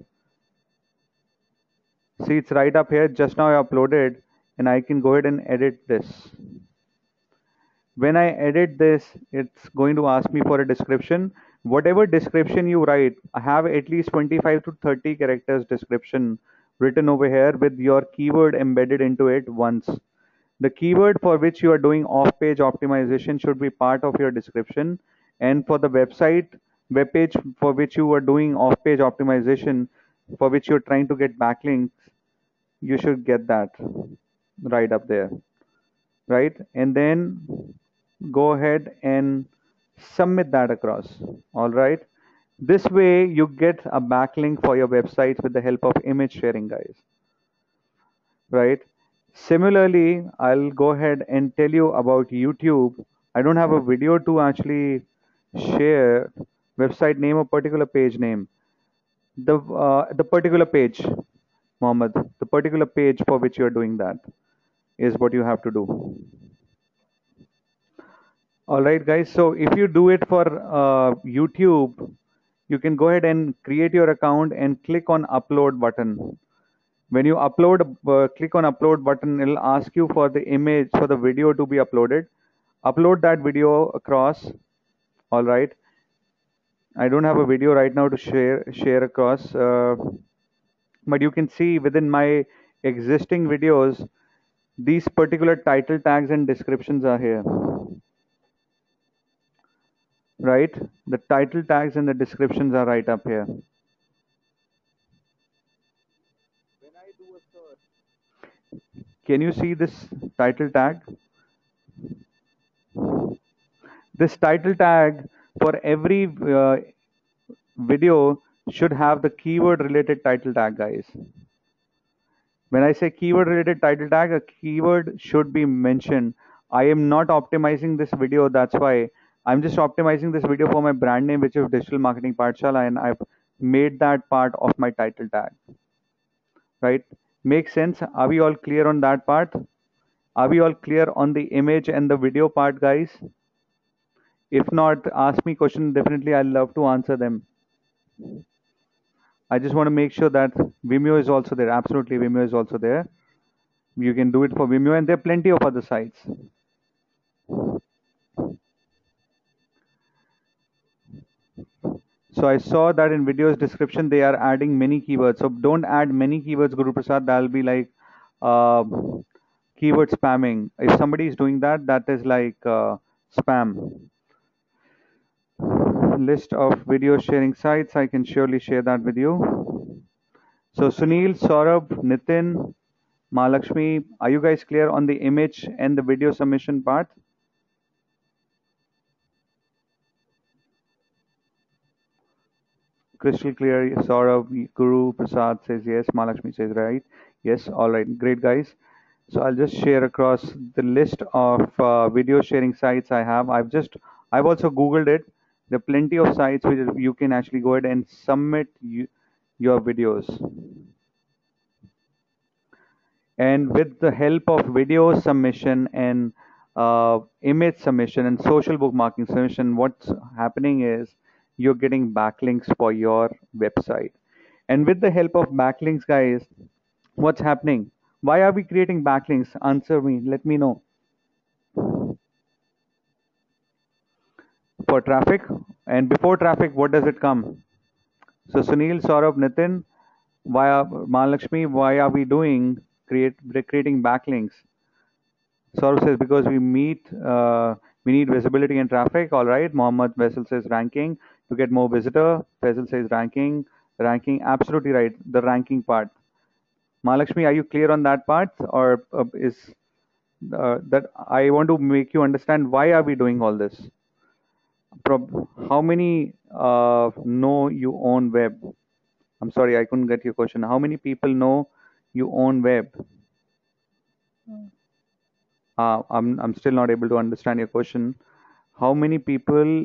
See, it's right up here. Just now I uploaded, and I can go ahead and edit this. When I edit this, it's going to ask me for a description. Whatever description you write, I have at least 25 to 30 characters description written over here with your keyword embedded into it once. The keyword for which you are doing off-page optimization should be part of your description. And for the web page for which you are doing off-page optimization, for which you're trying to get backlinks, you should get that right up there, right? And then go ahead and submit that across, all right? This way you get a backlink for your website with the help of image sharing, guys, right? Similarly, I'll go ahead and tell you about YouTube. I don't have a video to actually share. Website name or particular page name. The particular page, Mohammed, the particular page for which you're doing that is what you have to do. All right, guys. So if you do it for YouTube, you can go ahead and create your account and click on upload button. When you upload, click on upload button, it'll ask you for the image, for the video to be uploaded. Upload that video across. All right. I don't have a video right now to share across, but you can see within my existing videos, these particular title tags and descriptions are here. Right? The title tags and the descriptions are right up here. Can you see this title tag? This title tag for every video should have the keyword related title tag, guys. When I say keyword related title tag, a keyword should be mentioned. I am not optimizing this video, that's why I'm just optimizing this video for my brand name, which is Digital Marketing Paathshala, and I've made that part of my title tag. Right? Makes sense? Are we all clear on that part? Are we all clear on the image and the video part, guys? If not, ask me question. Definitely, I'll love to answer them. I just want to make sure that Vimeo is also there. Absolutely, Vimeo is also there. You can do it for Vimeo, and there are plenty of other sites. So I saw that in videos description they are adding many keywords. So don't add many keywords, Guru Prasad. That'll be like uh, keyword spamming. If somebody is doing that, that is like spam. List of video sharing sites. I can surely share that with you. So Sunil, Saurabh, Nitin, Malakshmi, are you guys clear on the image and the video submission part? Crystal clear. Saurabh, Guru, Prasad says yes. Malakshmi says right. Yes. All right. Great, guys. So I'll just share across the list of video sharing sites I have. I've also Googled it. There are plenty of sites which you can actually go ahead and submit your videos. And with the help of video submission and image submission and social bookmarking submission, what's happening is you're getting backlinks for your website. And with the help of backlinks, guys, what's happening? Why are we creating backlinks? Answer me. Let me know. For traffic. And before traffic, what does it come? So Sunil, Saurabh, Nitin, Mahalakshmi, why are we creating backlinks? Saurabh says because we need visibility and traffic. All right. Mohammed Vessel says ranking to get more visitor. Faisal says ranking. Absolutely right. The ranking part. Mahalakshmi, are you clear on that part, or is that I want to make you understand why are we doing all this? How many know you own web? I'm sorry, I couldn't get your question. How many people know you own web? I'm still not able to understand your question. How many people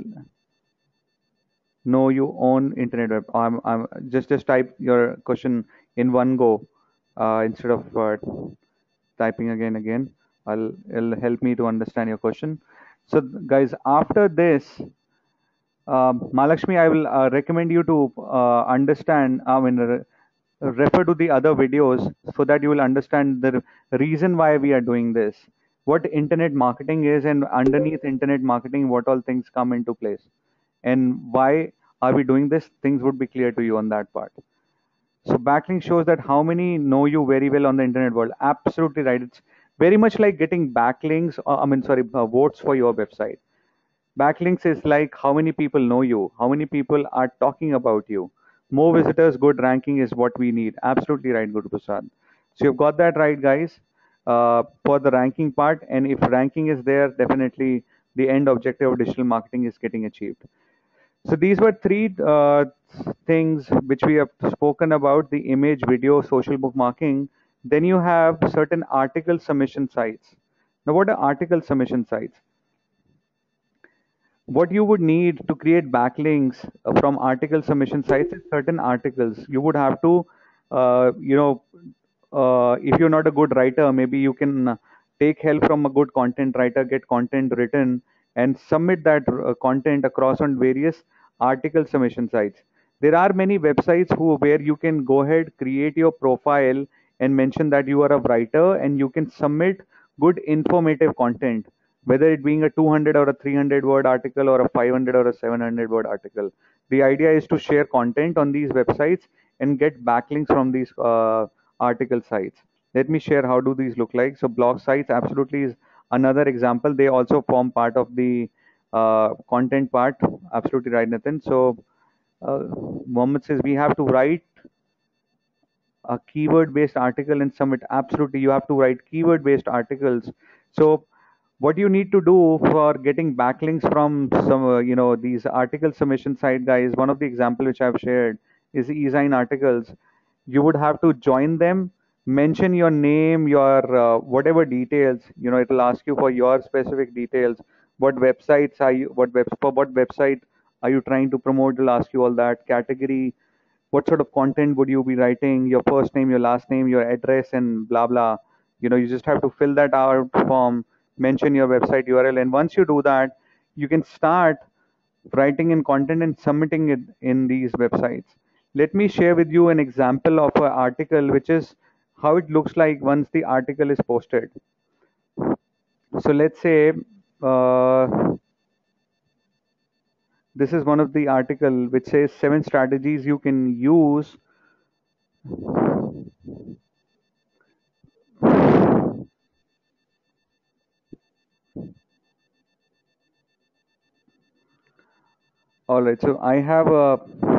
know you own internet web? I'm just type your question in one go instead of typing again. It'll help me to understand your question. So guys, after this, Malakshmi, I will recommend you to refer to the other videos so that you will understand the reason why we are doing this, what internet marketing is, and underneath internet marketing, what all things come into place, and why are we doing this. Things would be clear to you on that part. So backlink shows that how many know you very well on the internet world. Absolutely right. It's very much like getting backlinks, votes for your website. Backlinks is like how many people know you, how many people are talking about you. More visitors, good ranking is what we need. Absolutely right, Guru Prasad. So you've got that right, guys, for the ranking part. And if ranking is there, definitely the end objective of digital marketing is getting achieved. So these were three things which we have spoken about: the image, video, social bookmarking. Then you have certain article submission sites. Now, what are article submission sites? What you would need to create backlinks from article submission sites is certain articles. You would have to, if you're not a good writer, maybe you can take help from a good content writer, get content written, and submit that content across on various article submission sites. There are many websites where you can go ahead, create your profile, and mention that you are a writer, and you can submit good informative content, whether it being a 200 or a 300 word article or a 500 or a 700 word article. The idea is to share content on these websites and get backlinks from these article sites. Let me share how do these look like. So blog sites absolutely is another example. They also form part of the content part. Absolutely right, Nathan. So Mohammed says we have to write a keyword based article and submit. Absolutely, you have to write keyword based articles. So what you need to do for getting backlinks from some these article submission site, guys, one of the example which I've shared is eSign articles. You would have to join them, mention your name, your whatever details. It will ask you for your specific details. What websites are you, for what website are you trying to promote? It'll ask you all that. Category, what sort of content would you be writing, your first name, your last name, your address, and blah blah. You just have to fill that out form, mention your website URL, and once you do that, you can start writing in content and submitting it in these websites. Let me share with you an example of an article, which is how it looks like once the article is posted. So let's say This is one of the article which says 7 strategies you can use. All right, so I have a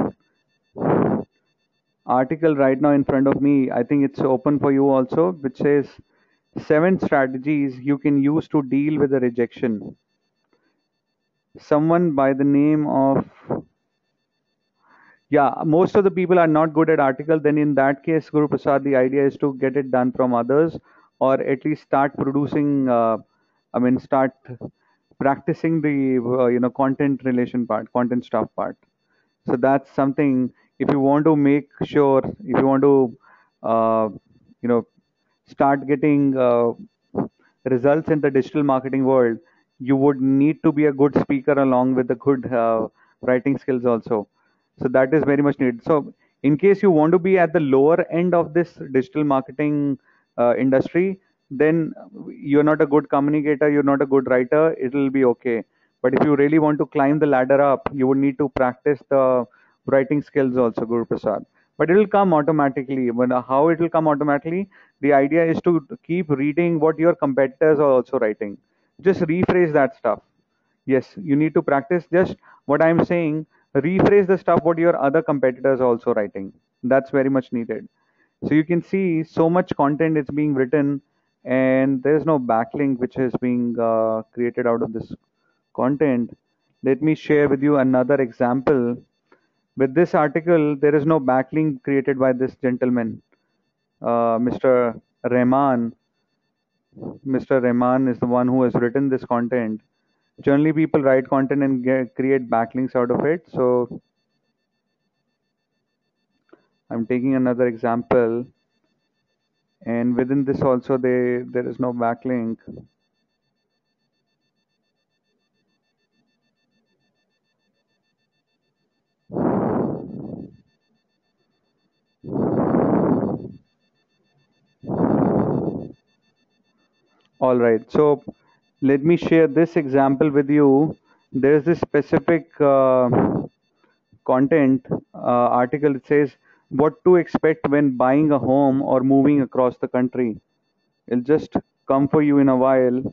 article right now in front of me. I think it's open for you also, which says 7 strategies you can use to deal with a rejection. Someone by the name of, yeah, most of the people are not good at article. Then in that case, Guru Prasad, the idea is to get it done from others, or at least start producing. Start practicing the content relation part, content stuff part. So that's something. If you want to make sure, if you want to, you know, start getting results in the digital marketing world, you would need to be a good speaker along with the good writing skills also. So that is very much needed. So in case you want to be at the lower end of this digital marketing industry, then you're not a good communicator, you're not a good writer, it'll be okay. But if you really want to climb the ladder up, you would need to practice the writing skills also, Guru Prasad. But it will come automatically. When how it will come automatically? The idea is to keep reading what your competitors are also writing. Just rephrase that stuff. Yes, you need to practice just what I'm saying. Rephrase the stuff what your other competitors are also writing. That's very much needed. So you can see so much content is being written, and there's no backlink which is being created out of this content. Let me share with you another example. With this article, there is no backlink created by this gentleman, Mr. Rahman. Mr. Rahman is the one who has written this content. Generally, people write content and create backlinks out of it. So I'm taking another example, and within this also, there is no backlink. All right, so let me share this example with you. There is this specific content article. It says what to expect when buying a home or moving across the country. It'll just come for you in a while.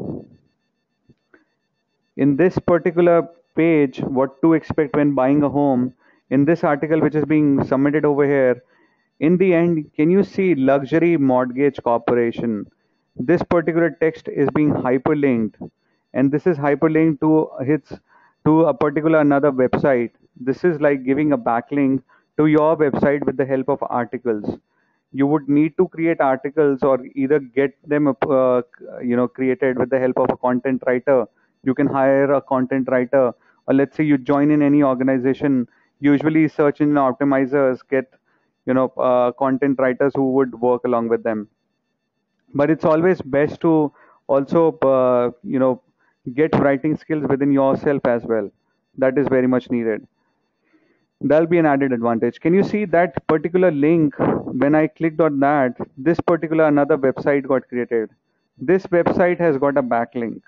In this particular page, what to expect when buying a home, in this article which is being submitted over here, in the end, can you see Luxury Mortgage Corporation? This particular text is being hyperlinked, and this is hyperlinked to a particular another website. This is like giving a backlink to your website with the help of articles. You would need to create articles or either get them created with the help of a content writer. You can hire a content writer, or let's say you join in any organization. Usually search engine optimizers get content writers who would work along with them. But it's always best to also get writing skills within yourself as well. That is very much needed. That'll be an added advantage. Can you see that particular link? When I clicked on that, this particular another website got created. This website has got a backlink.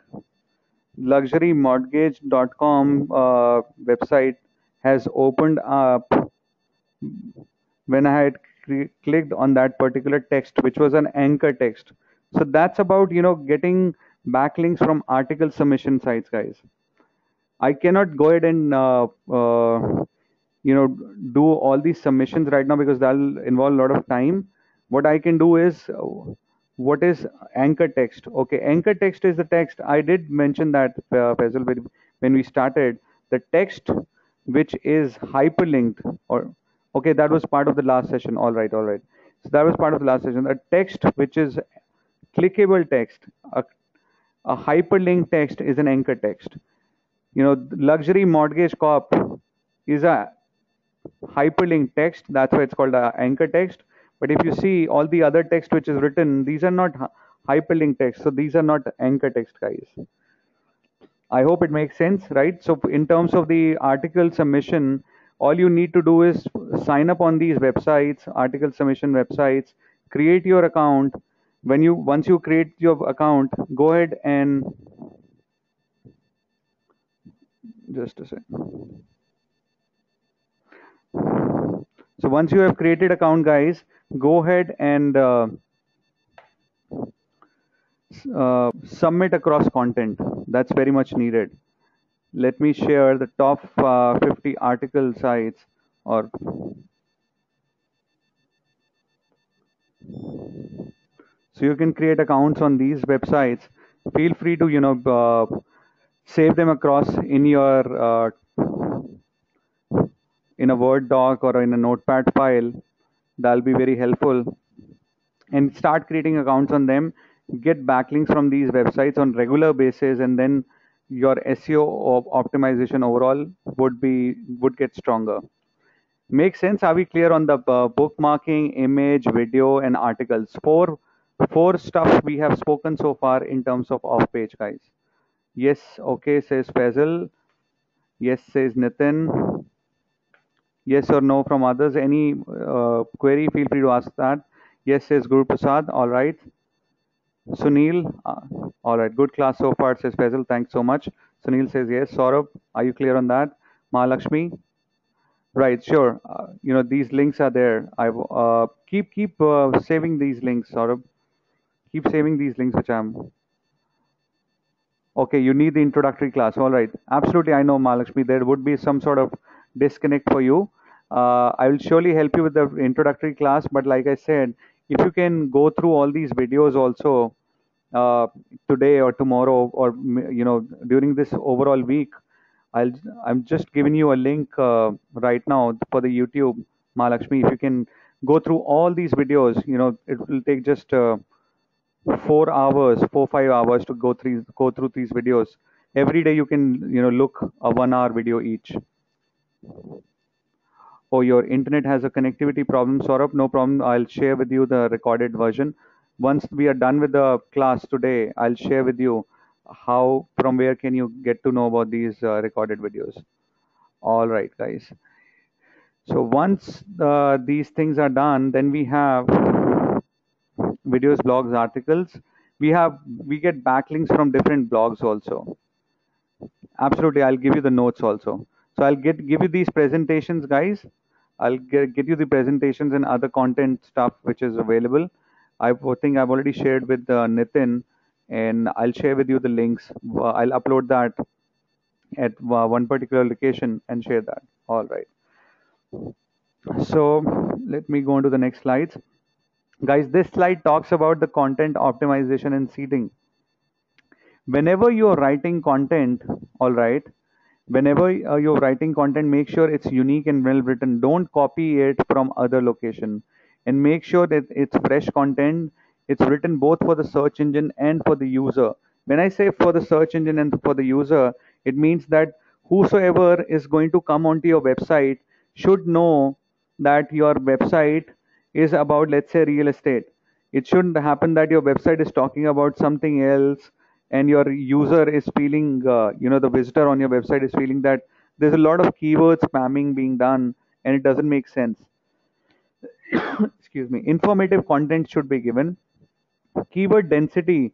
Luxurymortgage.com website has opened up when I had clicked on that particular text, which was an anchor text. So that's about getting backlinks from article submission sites, guys. I cannot go ahead and do all these submissions right now because that'll involve a lot of time. What I can do is what is anchor text? Okay, anchor text is the text. I did mention that, Faisal, when we started, the text which is hyperlinked, or okay, that was part of the last session. All right, all right. So that was part of the last session. A text which is clickable text, a hyperlinked text is an anchor text. Luxury Mortgage Corp is a hyperlinked text. That's why it's called a anchor text. But if you see all the other text which is written, these are not hyperlinked text. So these are not anchor text, guys. I hope it makes sense, right? So in terms of the article submission, all you need to do is sign up on these websites, article submission websites, create your account. Once you create your account, go ahead and Just a sec. So once you have created account, guys, go ahead and submit across content. That's very much needed. Let me share the top 50 article sites, or so you can create accounts on these websites. Feel free to save them across in your in a Word doc or in a Notepad file. That'll be very helpful. And start creating accounts on them. Get backlinks from these websites on regular basis, and then your SEO optimization overall would get stronger. Make sense? Are we clear on the bookmarking, image, video, and articles? Four stuff we have spoken so far in terms of off-page, guys. Yes, okay, says Faisal. Yes, says Nitin. Yes or no from others. Any query, feel free to ask that. Yes, says Guru Prasad. All right. Sunil. All right. Good class so far, says Faisal. Thanks so much. Sunil says yes. Saurabh, are you clear on that? Mahalakshmi. Right, sure. These links are there. I keep saving these links, Saurabh. Keep saving these links, which I'm. Okay, you need the introductory class. All right. Absolutely, I know, Mahalakshmi. There would be some sort of disconnect for you. I will surely help you with the introductory class. But like I said, if you can go through all these videos also uh, today or tomorrow, or during this overall week, I'm just giving you a link right now for the YouTube, Mahalakshmi. If you can go through all these videos, it will take just 4 hours, 5 hours to go through these videos. Every day you can look a 1 hour video each. Oh, your internet has a connectivity problem, Saurabh. No problem. I'll share with you the recorded version. Once we are done with the class today, I'll share with you from where can you get to know about these recorded videos. All right, guys. So once these things are done, then we have videos, blogs, articles. We get backlinks from different blogs also. Absolutely, I'll give you the notes also. So I'll give you these presentations, guys. I'll get you the presentations and other content stuff which is available. I think I've already shared with Nitin, and I'll share with you the links. I'll upload that at one particular location and share that. All right. So let me go on to the next slides. Guys, this slide talks about the content optimization and seeding. Whenever you're writing content, all right, whenever you're writing content, make sure it's unique and well written. Don't copy it from other location, and make sure that it's fresh content. It's written both for the search engine and for the user. When I say for the search engine and for the user, it means that whosoever is going to come onto your website should know that your website is about, let's say, real estate. It shouldn't happen that your website is talking about something else, and your user is feeling, the visitor on your website is feeling that there's a lot of keyword spamming being done, and it doesn't make sense. Excuse me. Informative content should be given. Keyword density.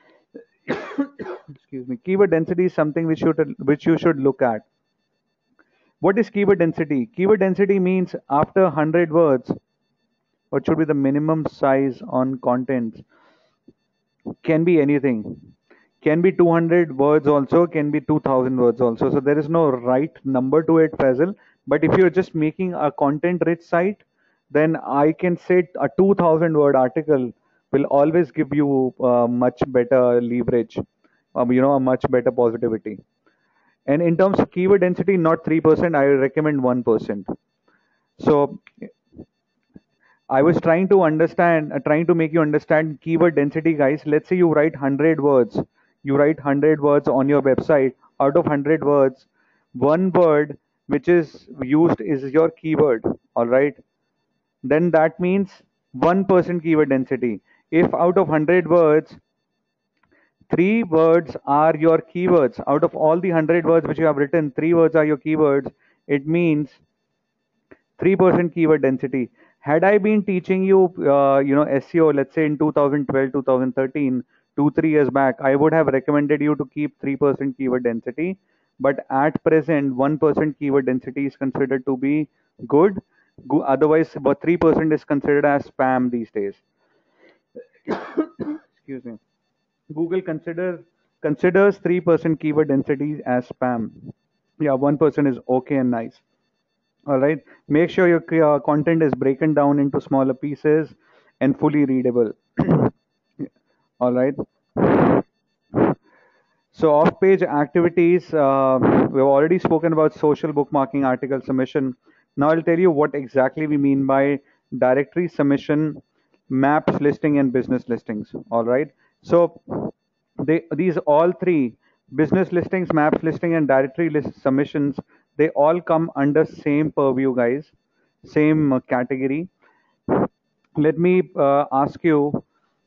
Excuse me. Keyword density is something which you should look at. What is keyword density? Keyword density means after 100 words, what should be the minimum size on content? Can be anything. Can be 200 words also, can be 2000 words also. So there is no right number to it, Faisal. But if you're just making a content rich site, then I can say a 2000 word article will always give you much better leverage, a much better positivity. And in terms of keyword density, not 3%, I recommend 1%. So I was trying to make you understand keyword density, guys. Let's say you write 100 words. You write 100 words on your website. Out of 100 words, one word which is used is your keyword. All right. Then that means 1% keyword density. If out of 100 words, 3 words are your keywords, out of all the 100 words which you have written, 3 words are your keywords, it means 3% keyword density. Had I been teaching you, SEO, let's say in 2012, 2013, 2, 3 years back, I would have recommended you to keep 3% keyword density. but at present 1% keyword density is considered to be good. Otherwise, about 3% is considered as spam these days. Excuse me. Google considers 3% keyword density as spam. Yeah, 1% is okay and nice. All right. Make sure your content is broken down into smaller pieces and fully readable. All right. So off-page activities, we've already spoken about social bookmarking, article submission. Now I'll tell you what exactly we mean by directory submission, maps listing, and business listings. All right. So these all three, business listings, maps listing, and directory list submissions, they all come under same purview, guys, same category. Let me ask you,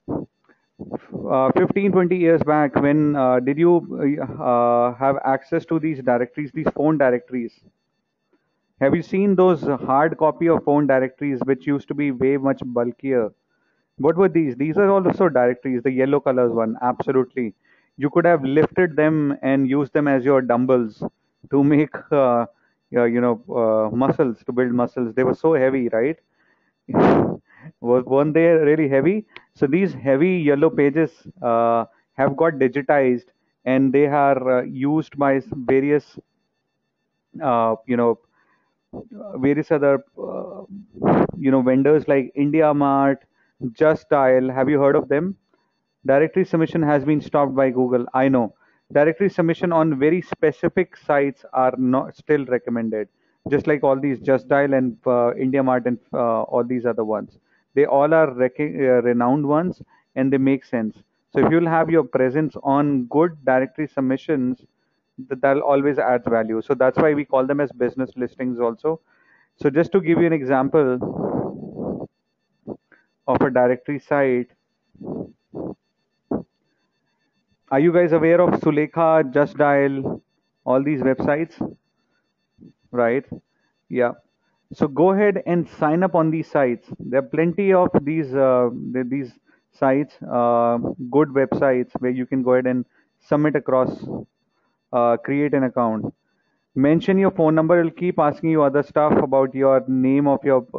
15, 20 years back, when did you have access to these directories, these phone directories? Have you seen those hard copy of phone directories which used to be way much bulkier? What were these? These are also directories, the yellow colors one, absolutely. You could have lifted them and used them as your dumbbells to make, muscles, to build muscles. They were so heavy, right? Weren't they really heavy? So these heavy yellow pages have got digitized, and they are used by various, uh, you know, various other, vendors like India Mart, Just Dial. Have you heard of them? Directory submission has been stopped by Google. I know. Directory submission on very specific sites are not still recommended, just like all these Just Dial and India Mart and all these other ones. They all are renowned ones, and they make sense. So if you'll have your presence on good directory submissions, that'll always add value. So that's why we call them as business listings also. So just to give you an example of a directory site, are you guys aware of Sulekha, Just Dial, all these websites? Right? Yeah. So go ahead and sign up on these sites. There are plenty of these sites, good websites where you can go ahead and submit across, create an account. Mention your phone number. It'll keep asking you other stuff about your name of your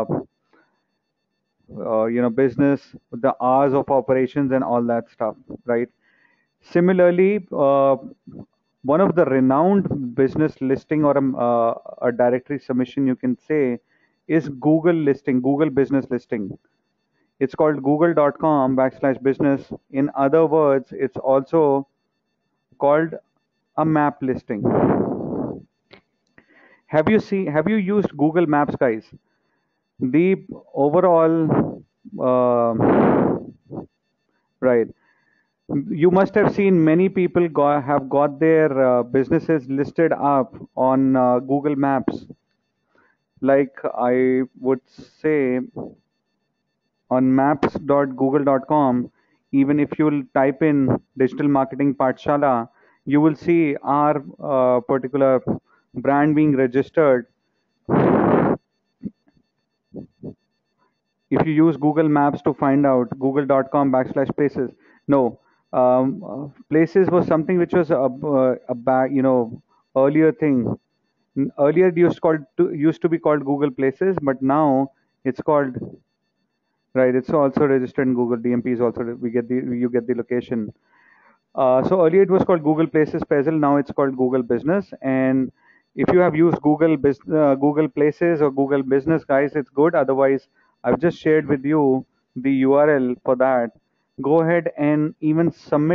business, the hours of operations, and all that stuff, right? Similarly, one of the renowned business listing or a directory submission, you can say, is Google listing, Google business listing. It's called google.com/business. In other words, it's also called a map listing. Have you used Google Maps, guys? The overall, right. You must have seen many people have got their businesses listed up on Google Maps. Like I would say on maps.google.com, even if you'll type in Digital Marketing Paathshala, you will see our particular brand being registered. If you use Google Maps to find out google.com/places, no, places was something which was earlier thing. Earlier it used to be called Google Places, but now it's called, right. It's also registered in Google. DMP is also, you get the location. So earlier it was called Google Places Puzzle. Now it's called Google Business. And if you have used Google Places or Google Business, guys, it's good. Otherwise, I've just shared with you the URL for that. Go ahead and even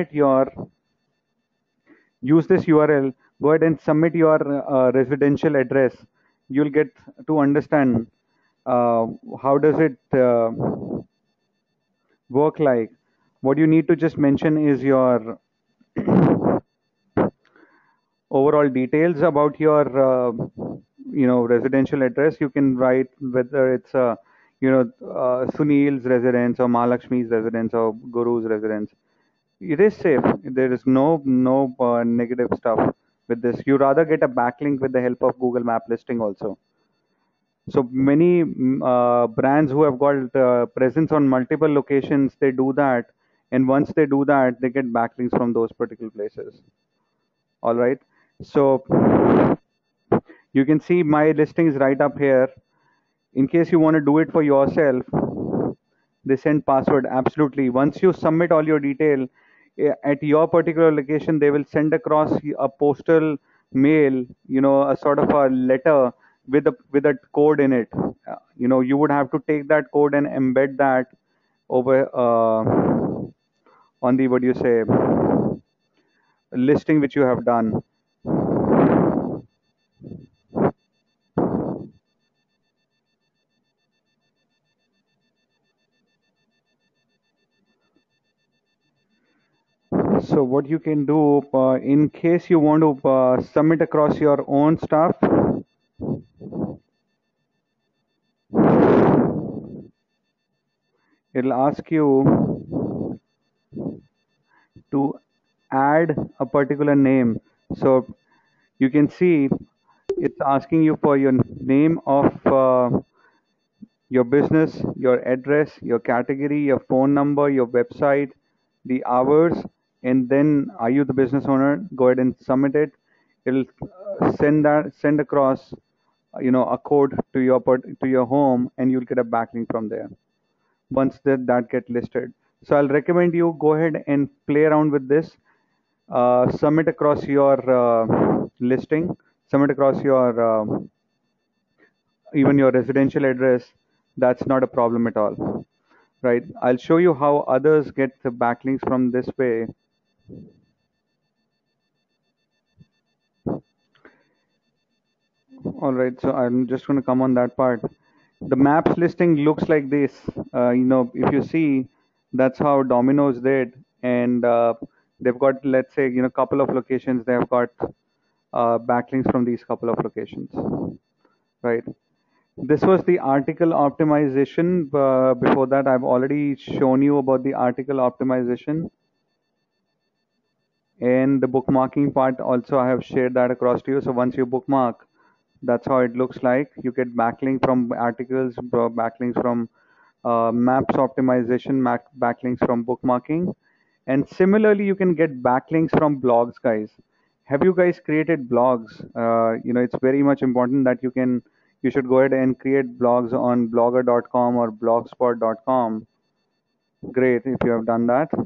use this URL. Go ahead and submit your residential address. You'll get to understand how does it work like. What you need to just mention is your overall details about your residential address. You can write whether it's Sunil's residence or Mahalakshmi's residence or Guru's residence. It is safe. There is no negative stuff with this. You rather get a backlink with the help of Google Map listing also. So many brands who have got presence on multiple locations, they do that, and once they do that, they get backlinks from those particular places. All right. So you can see my listings right up here. In case you want to do it for yourself, they send password. Absolutely. Once you submit all your detail at your particular location, they will send across a postal mail, a sort of a letter with a code in it. You would have to take that code and embed that over on the, what do you say, listing which you have done. So what you can do, in case you want to submit across your own stuff, it'll ask you to add a particular name. So you can see it's asking you for your name of your business, your address, your category, your phone number, your website, the hours, and then are you the business owner? Go ahead and submit it. It'll send across a code to your home, and you'll get a backlink from there once that get listed. So I'll recommend you go ahead and play around with this. Submit across your listing, submit across your even your residential address. That's not a problem at all, right? I'll show you how others get the backlinks from this way. All right, so I'm just going to come on that part. The maps listing looks like this. If you see, that's how Domino's did, and they've got, let's say, couple of locations. They have got backlinks from these couple of locations, right? This was the article optimization. Before that, I've already shown you about the article optimization, and the bookmarking part also I have shared that across to you. So once you bookmark, that's how it looks like. You get backlink from articles, backlinks from maps optimization, backlinks from bookmarking, and similarly you can get backlinks from blogs, guys. Have you guys created blogs? It's very much important that you should go ahead and create blogs on blogger.com or blogspot.com. Great if you have done that.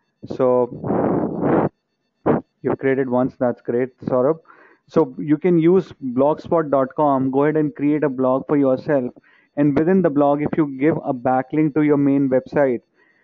So you've created once, that's great, Saurabh. So you can use blogspot.com, go ahead and create a blog for yourself. And within the blog, if you give a backlink to your main website,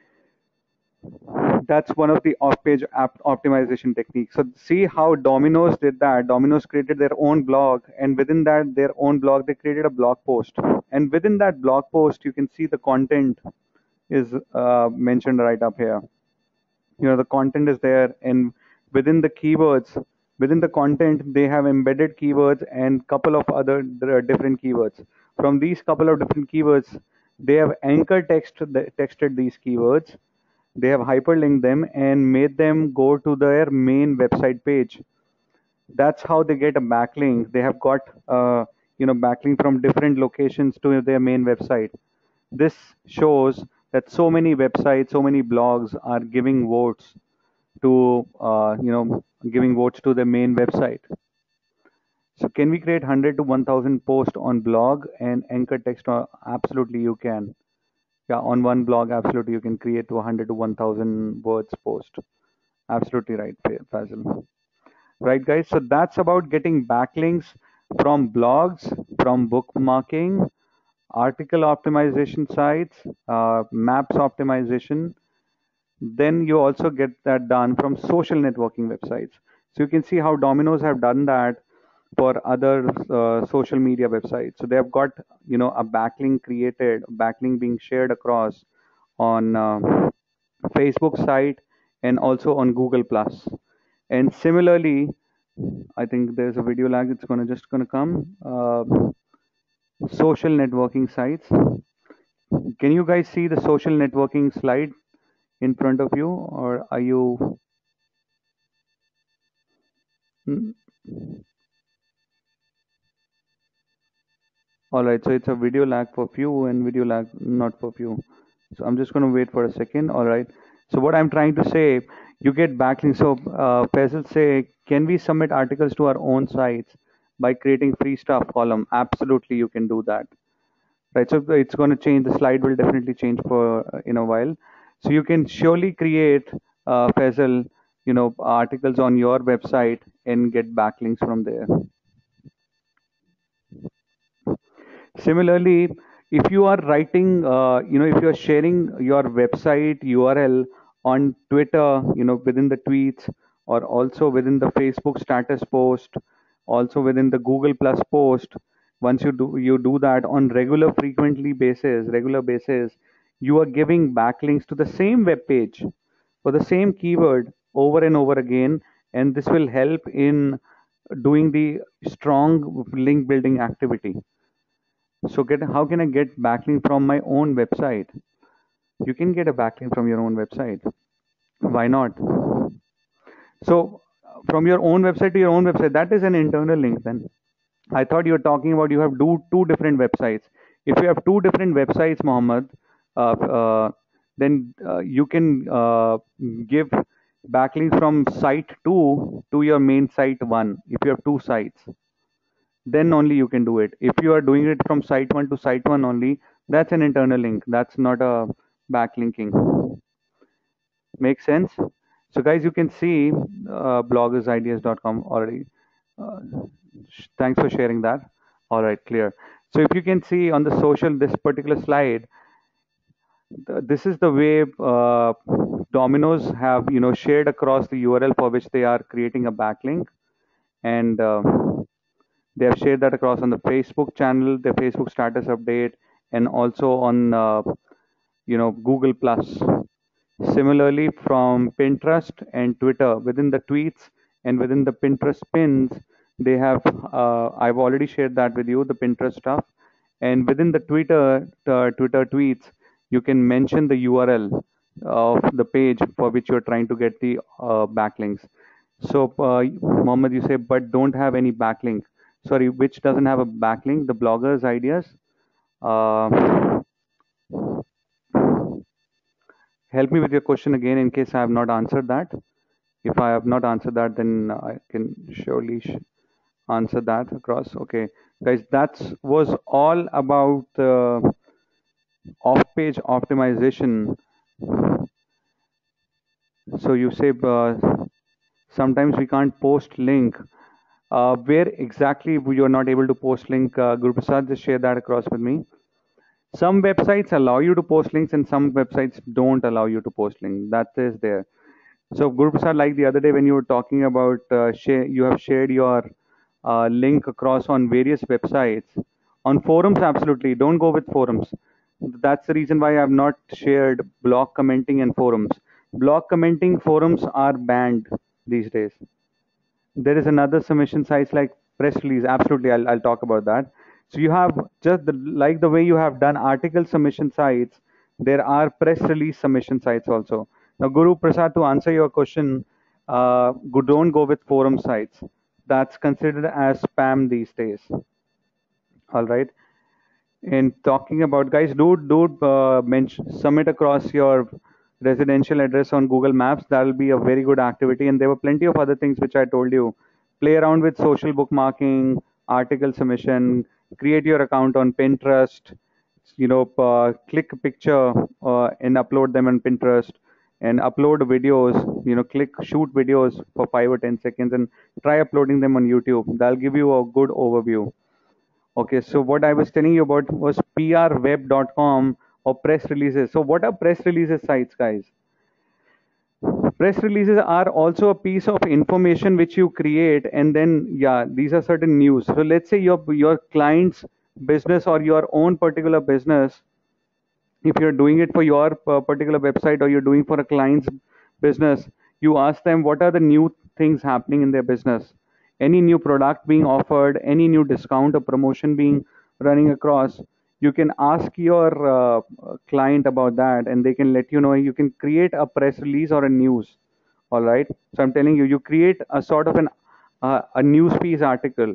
that's one of the off-page app optimization techniques. So see how Domino's did that. Domino's created their own blog, and within that, their own blog, they created a blog post. And within that blog post, you can see the content is mentioned right up here. The content is there, and within the keywords, within the content, they have embedded keywords and couple of other different keywords. From these couple of different keywords, they have anchor texted these keywords. They have hyperlinked them and made them go to their main website page. That's how they get a backlink. They have got backlink from different locations to their main website. This shows that so many websites, so many blogs are giving votes to giving votes to the main website. So can we create 100 to 1000 posts on blog and anchor text? Absolutely you can. Yeah, on one blog, absolutely you can create to 100 to 1000 words post. Absolutely right, Fazil. Right, guys. So that's about getting backlinks from blogs, from bookmarking, article optimization sites, maps optimization. Then you also get that done from social networking websites. So you can see how Domino's have done that for other social media websites. So they have got a backlink created, backlink being shared across on Facebook site and also on Google Plus. And similarly, I think there's a video lag. It's gonna come. Social networking sites. Can you guys see the social networking slide in front of you, or are you? Hmm? All right, so it's a video lag for few and video lag not for few. So I'm just going to wait for a second. All right. So what I'm trying to say, You get backlinks. So Faisal say, can we submit articles to our own sites by creating free stuff column? Absolutely, you can do that. Right. So it's going to change. The slide will definitely change for in a while. So you can surely create Faisal, articles on your website and get backlinks from there. Similarly, if you are writing, if you are sharing your website URL on Twitter, within the tweets, or also within the Facebook status post, also within the Google Plus post, once you do that on regular basis, you are giving backlinks to the same web page for the same keyword over and over again, and this will help in doing the strong link building activity. So how can I get backlink from my own website? You can get a backlink from your own website. Why not? So from your own website to your own website, that is an internal link then. I thought you were talking about you have two different websites. If you have two different websites, Mohammed, uh, uh, then you can give backlinks from site 2 to your main site 1 if you have two sites. Then only you can do it. If you are doing it from site 1 to site 1 only, that's an internal link. That's not a backlinking. Make sense? So guys, you can see bloggersideas.com already. Uh, Thanks for sharing that. All right, clear. So if you can see on the social, this particular slide, this is the way Domino's have shared across the URL for which they are creating a backlink, and they have shared that across on the Facebook channel, the Facebook status update, and also on Google Plus. Similarly, from Pinterest and Twitter, within the tweets and within the Pinterest pins, they have. I've already shared that with you, the Pinterest stuff, and within the Twitter tweets, you can mention the URL of the page for which you're trying to get the backlinks. So, Mohammed, you say, but don't have any backlink. Sorry, which doesn't have a backlink? The bloggers' ideas. Uh, Help me with your question again in case I have not answered that. If I have not answered that, then I can surely answer that across. Okay, guys, that was all about off-page optimization. So you say sometimes we can't post link. Where exactly you're not able to post link? Guru Prasad, just share that across with me. Some websites allow you to post links and some websites don't allow you to post links. That is there. So Guru Prasad, like the other day when you were talking about you have shared your link across on various websites. On forums, absolutely. Don't go with forums. That's the reason why I have not shared blog commenting and forums. Blog commenting forums are banned these days. There is another submission sites like press release. Absolutely, I'll talk about that. So you have just like the way you have done article submission sites, there are press release submission sites also. Now, Guru Prasad, to answer your question, don't go with forum sites. That's considered as spam these days. All right. And talking about guys, mention submit across your residential address on Google Maps. That'll be a very good activity. And there were plenty of other things which I told you. Play around with social bookmarking, article submission, create your account on Pinterest. Click a picture and upload them on Pinterest, and upload videos. Shoot videos for 5 or 10 seconds and try uploading them on YouTube. That'll give you a good overview. Okay, so what I was telling you about was prweb.com or press releases. So what are press releases sites, guys? Press releases are also a piece of information which you create, and then yeah, these are certain news. So let's say your client's business or your own particular business, if you're doing it for your particular website or you're doing for a client's business, you ask them what are the new things happening in their business, any new product being offered, any new discount or promotion being running across. You can ask your client about that and they can let you know. You can create a press release or a news. All right, so I'm telling you, you create a sort of a news piece article,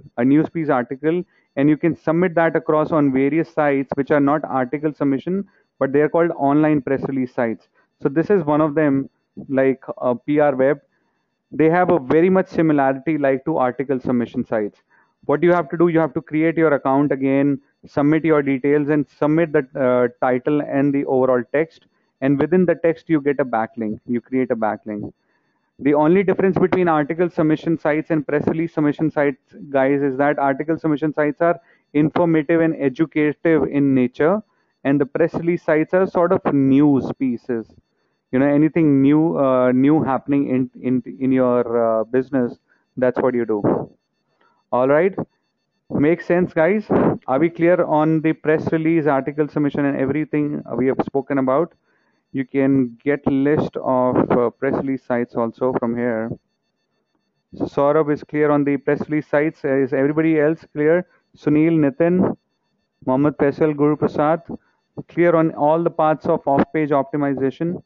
and you can submit that across on various sites which are not article submission, but they are called online press release sites. So this is one of them. like PR Web, they have a very much similarity like to article submission sites. What you have to do, you have to create your account again, submit your details, and submit the title and the overall text. And within the text, you get a backlink. You create a backlink. The only difference between article submission sites and press release submission sites, guys, is that article submission sites are informative and educative in nature, and the press release sites are sort of news pieces. You know, anything new happening in your business, that's what you do. All right, makes sense, guys? Are we clear on the press release, article submission, and everything we have spoken about? You can get list of press release sites also from here. So Saurabh is clear on the press release sites. Is everybody else clear? Sunil, Nitin, Mohammed Faisal, Guru Prasad, clear on all the parts of off-page optimization?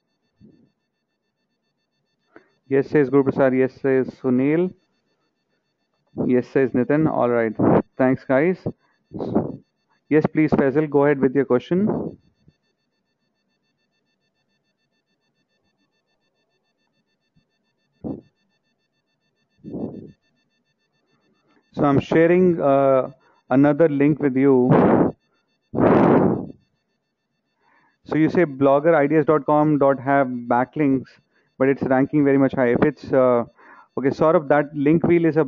Yes, says Guru Prasad. Yes, says Sunil. Yes, says Nitin. All right. Thanks, guys. Yes, please, Faisal, go ahead with your question. So I'm sharing another link with you. So you say bloggerideas.com have backlinks, but it's ranking very much high. If it's okay, sort of that link wheel is a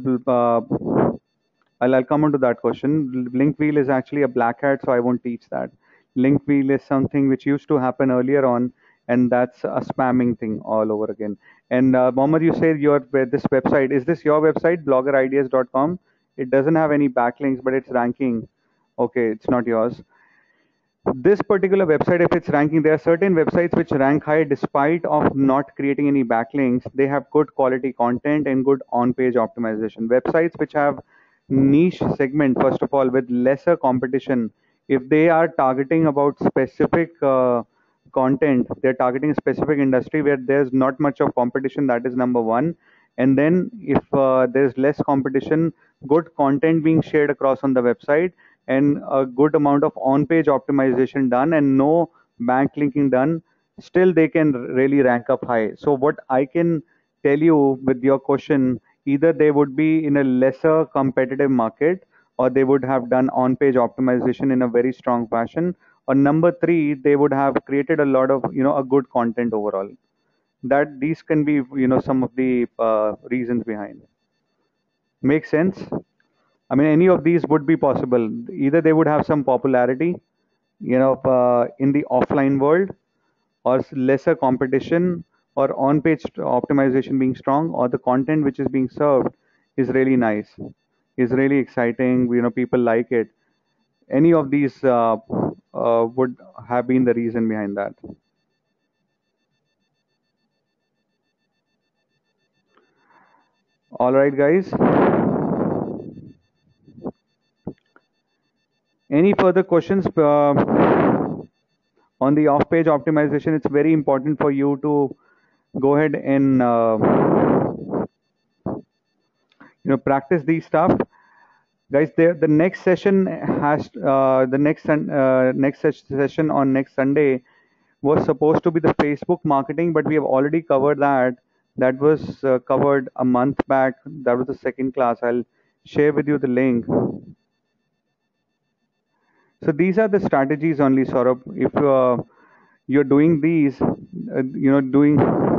I'll come on to that question. Link wheel is actually a black hat, so I won't teach that. Link wheel is something which used to happen earlier on, and that's a spamming thing all over again. And Mohammed, you say your this website, is this your website, bloggerideas.com? It doesn't have any backlinks, but it's ranking. Okay, it's not yours. This particular website, if it's ranking, there are certain websites which rank high despite of not creating any backlinks. They have good quality content and good on-page optimization. Websites which have niche segment, first of all, with lesser competition, if they are targeting about specific content, they're targeting a specific industry where there's not much of competition, that is number one. And then if there's less competition, good content being shared across on the website, and a good amount of on-page optimization done and no backlinking done, still they can really rank up high. So what I can tell you with your question, either they would be in a lesser competitive market, or they would have done on-page optimization in a very strong fashion, or number three, they would have created a lot of, a good content overall. That these can be, some of the reasons behind. Make sense? I mean, any of these would be possible. Either they would have some popularity, in the offline world, or lesser competition, or on-page optimization being strong, or the content which is being served is really nice, is really exciting. People like it. Any of these would have been the reason behind that. All right, guys. Any further questions on the off-page optimization? It's very important for you to go ahead and practice these stuff, guys. The next session has next session on next Sunday was supposed to be the Facebook marketing, but we have already covered that. That was covered a month back. That was the second class. I'll share with you the link. So these are the strategies only, Saurabh. If you're doing these, doing.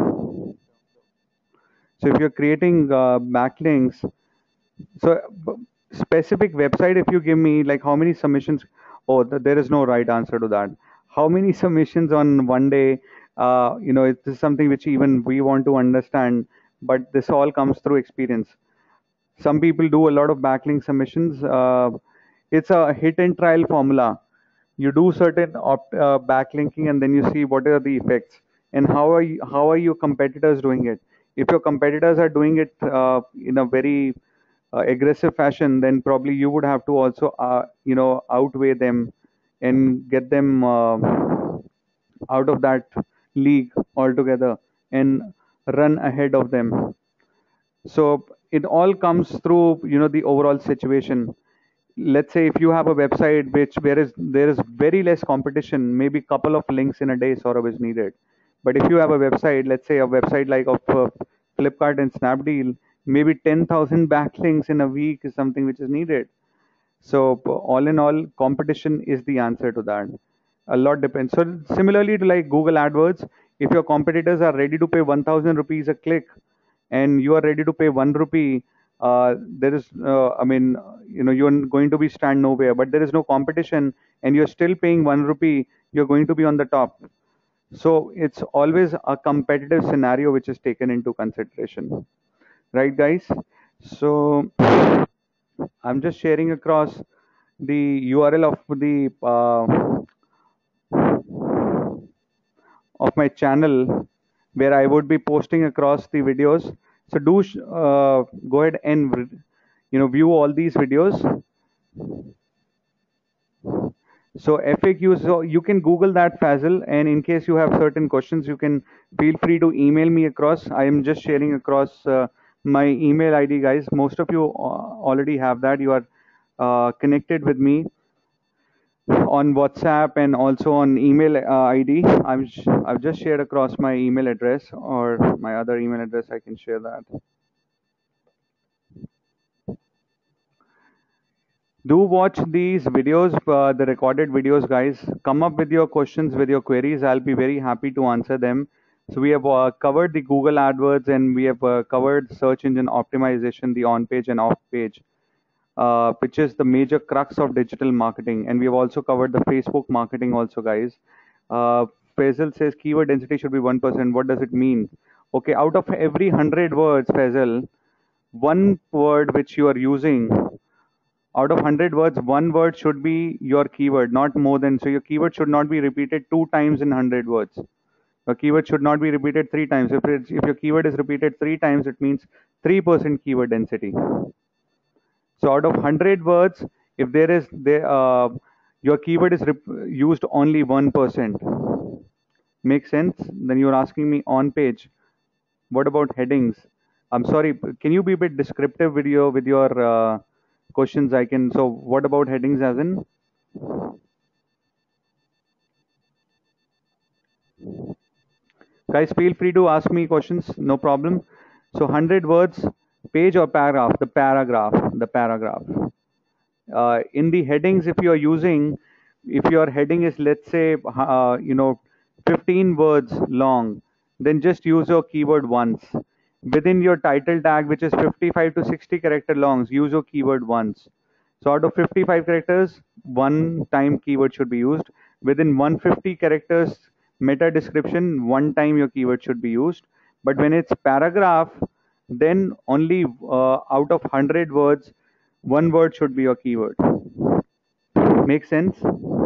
So if you're creating backlinks, so specific website, if you give me like how many submissions, oh, there is no right answer to that. How many submissions on one day? It is something which even we want to understand, but this all comes through experience. Some people do a lot of backlink submissions. It's a hit and trial formula. You do certain backlinking, and then you see what are the effects, and how are your competitors doing it. If your competitors are doing it in a very aggressive fashion, then probably you would have to also outweigh them and get them out of that league altogether and run ahead of them. So it all comes through the overall situation. Let's say if you have a website which there is very less competition, maybe couple of links in a day sort of is needed. But if you have a website, let's say a website like of Flipkart and Snapdeal, maybe 10,000 backlinks in a week is something which is needed. So all in all, competition is the answer to that. A lot depends. So similarly to like Google AdWords, if your competitors are ready to pay 1,000 rupees a click, and you are ready to pay 1 rupee, there is, I mean, you're going to be stand nowhere. But there is no competition, and you're still paying 1 rupee. You're going to be on the top. So it's always a competitive scenario which is taken into consideration, right, guys? So I'm just sharing across the URL of my channel where I would be posting across the videos. So do go ahead and view all these videos. So FAQs, so you can Google that, Fazil, and in case you have certain questions, you can feel free to email me across. I am just sharing across my email ID, guys. Most of you already have that. You are connected with me on WhatsApp and also on email ID. I've just shared across my email address, or my other email address. I can share that. Do watch these videos, the recorded videos, guys. Come up with your questions, with your queries. I'll be very happy to answer them. So we have covered the Google AdWords, and we have covered search engine optimization, the on-page and off-page, which is the major crux of digital marketing. And we have also covered the Facebook marketing also, guys. Faisal says keyword density should be 1%. What does it mean? Okay, out of every 100 words, Faisal, one word which you are using, out of 100 words, one word should be your keyword, not more than. So your keyword should not be repeated 2 times in 100 words. Your keyword should not be repeated 3 times. If your keyword is repeated 3 times, it means 3% keyword density. So out of 100 words, if your keyword is used only 1%. Makes sense? Then you're asking me on page. What about headings? I'm sorry, can you be a bit descriptive with your questions? I can. So what about headings, as in? Guys, feel free to ask me questions, no problem. So 100 words, page or paragraph? The paragraph. In the headings, if your heading is, let's say, 15 words long, then just use your keyword once. Within your title tag, which is 55 to 60 character longs, use your keyword once. So out of 55 characters, one time keyword should be used. Within 150 characters meta description, one time your keyword should be used. But when it's paragraph, then only out of 100 words, one word should be your keyword. Make sense?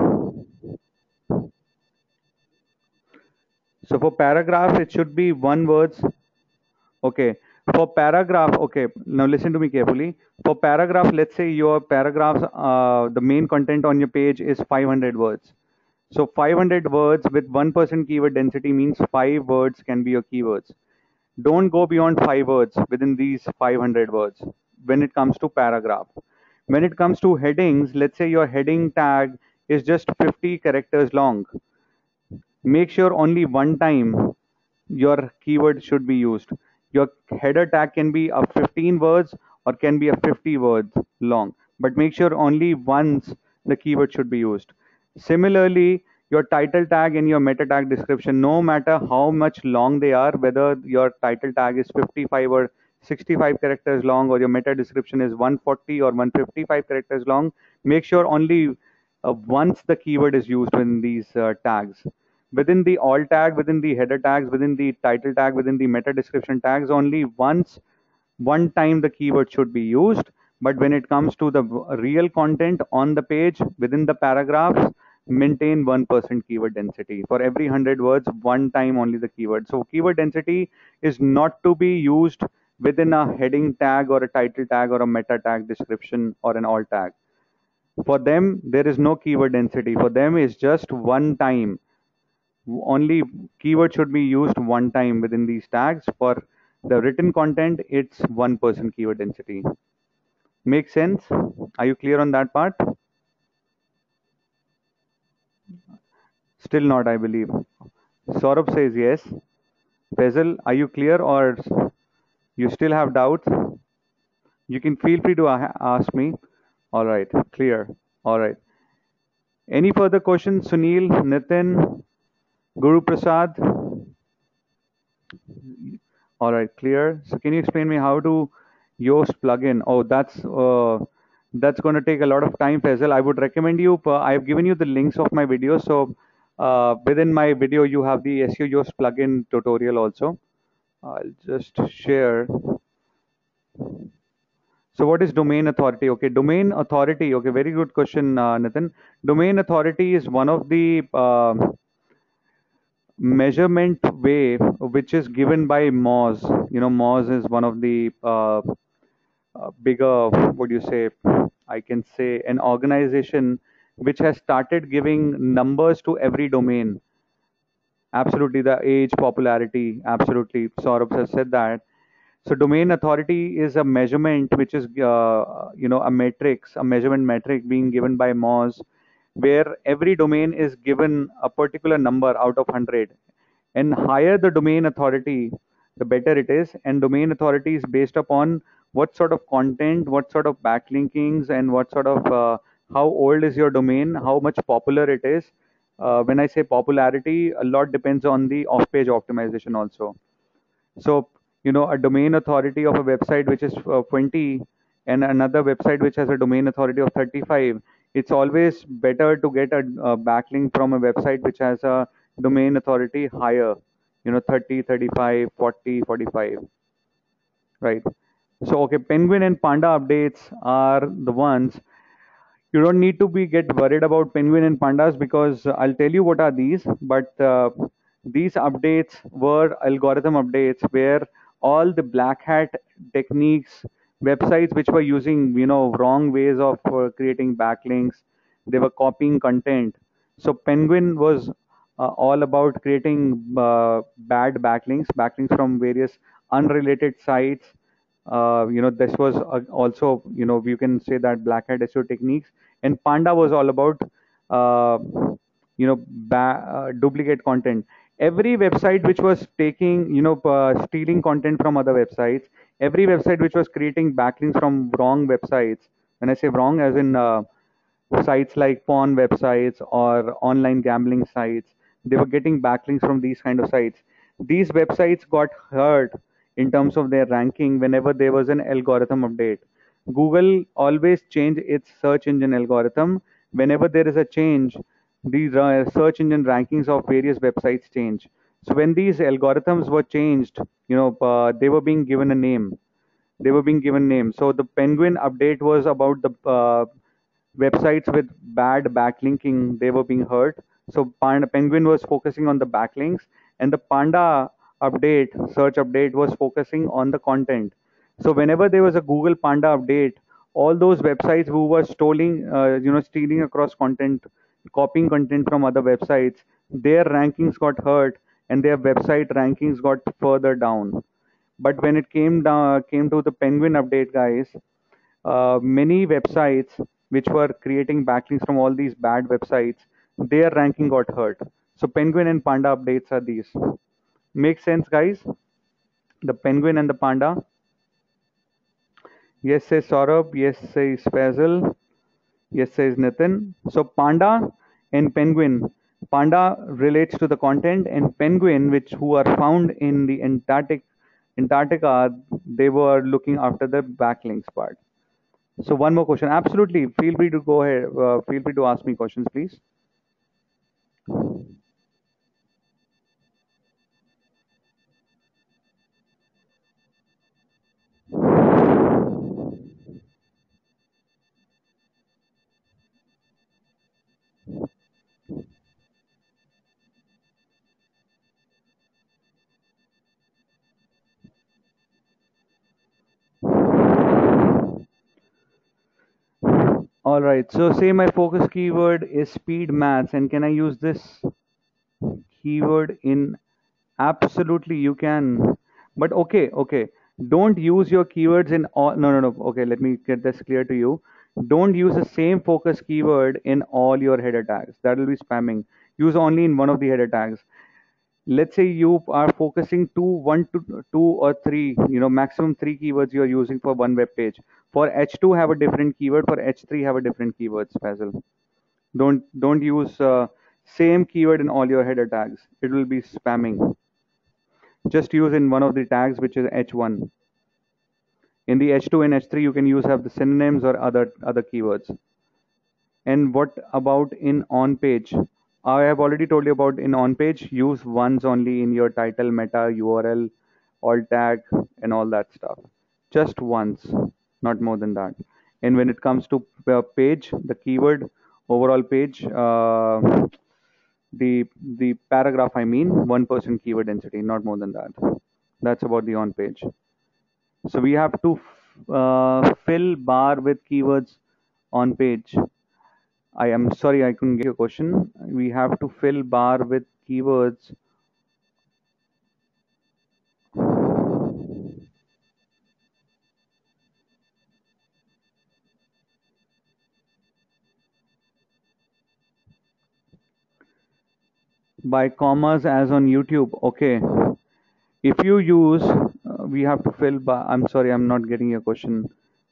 So for paragraph, it should be one words. Okay. For paragraph, okay, now listen to me carefully. For paragraph, let's say your paragraphs, the main content on your page is 500 words. So 500 words with 1% keyword density means 5 words can be your keywords. Don't go beyond 5 words within these 500 words when it comes to paragraph. When it comes to headings, let's say your heading tag is just 50 characters long. Make sure only one time your keyword should be used. Your header tag can be a 15 words or can be a 50 words long, but make sure only once the keyword should be used. Similarly, your title tag and your meta tag description, no matter how much long they are, whether your title tag is 55 or 65 characters long, or your meta description is 140 or 155 characters long, make sure only once the keyword is used in these tags. Within the alt tag, within the header tags, within the title tag, within the meta description tags, only one time the keyword should be used. But when it comes to the real content on the page, within the paragraphs, maintain 1% keyword density. For every 100 words, one time only the keyword. So keyword density is not to be used within a heading tag or a title tag or a meta tag description or an alt tag. For them, there is no keyword density. For them, it's just one time. Only keyword should be used one time within these tags. For the written content, it's 1% keyword density. Make sense? Are you clear on that part? Still not, I believe. Saurabh says yes. Faisal, are you clear or you still have doubts? You can feel free to ask me. All right, clear. All right. Any further questions, Sunil, Nitin, Guru Prasad? All right, clear. So can you explain me how to Yoast plugin? Oh, that's going to take a lot of time, Faisal. I would recommend you. I've given you the links of my videos. So within my video, you have the SEO Yoast plugin tutorial also. I'll just share. So what is domain authority? Okay, domain authority. Okay, very good question, Nitin. Domain authority is one of the measurement way which is given by Moz. You know, Moz is one of the bigger, what do you say? I can say an organization which has started giving numbers to every domain. Absolutely, the age, popularity. Absolutely, Saurabh has said that. So domain authority is a measurement which is, a matrix, a measurement metric being given by Moz, where every domain is given a particular number out of 100. And higher the domain authority, the better it is. And domain authority is based upon what sort of content, what sort of backlinkings, and what sort of how old is your domain, how much popular it is. When I say popularity, a lot depends on the off-page optimization also. So, a domain authority of a website which is 20 and another website which has a domain authority of 35, it's always better to get a backlink from a website which has a domain authority higher, 30, 35, 40, 45, right? So, okay, Penguin and Panda updates are the ones. You don't need to be get worried about penguin and pandas because I'll tell you what are these. But these updates were algorithm updates where all the black hat techniques, websites which were using wrong ways of creating backlinks, they were copying content. So Penguin was all about creating bad backlinks from various unrelated sites. This was also, you can say that black hat SEO techniques. And Panda was all about, uh, duplicate content. Every website which was taking, stealing content from other websites, every website which was creating backlinks from wrong websites. When I say wrong, as in sites like porn websites or online gambling sites, they were getting backlinks from these kind of sites. These websites got hurt in terms of their ranking whenever there was an algorithm update. Google always change its search engine algorithm. Whenever there is a change, these search engine rankings of various websites change. So when these algorithms were changed, they were being given a name. They were being given names. So the Penguin update was about the websites with bad backlinking, they were being hurt. So Penguin was focusing on the backlinks, and the Panda update, search update, was focusing on the content. So whenever there was a Google Panda update, all those websites who were stealing across content, copying content from other websites, their rankings got hurt, and their website rankings got further down. But when it came to the Penguin update, guys, many websites which were creating backlinks from all these bad websites, their ranking got hurt. So Penguin and Panda updates are these. Make sense, guys? The Penguin and the Panda. Yes, says Saurabh. Yes, says Faisal. Yes, says Nitin. So Panda and Penguin. Panda relates to the content, and Penguin, which who are found in the Antarctica, they were looking after the backlinks part. So one more question. Absolutely. Feel free to go ahead. Feel free to ask me questions, please. All right. So say my focus keyword is speed maths, and can I use this keyword in? Absolutely, you can. But okay. Don't use your keywords in all. No, no, no. Okay, let me get this clear to you. Don't use the same focus keyword in all your header tags. That will be spamming. Use only in one of the header tags. let's say you are focusing to one to two or three, maximum three keywords you are using for one web page. For H2 have a different keyword, for H3 have a different keywords, Faisal. Don't use same keyword in all your header tags. It will be spamming. Just use in one of the tags which is H1. In the H2 and H3 you can use have the synonyms or other keywords. And what about in on page? I have already told you about in on page. Use once only in your title, meta, URL, alt tag, and all that stuff. Just once, not more than that. And when it comes to page, the keyword overall page, the paragraph, I mean, 1% keyword density, not more than that. That's about the on page. So we have to fill bar with keywords on page. I am sorry, I couldn't get your question. We have to fill bar with keywords. By commas as on YouTube. Okay. If you use, we have to fill bar. I'm sorry, I'm not getting your question.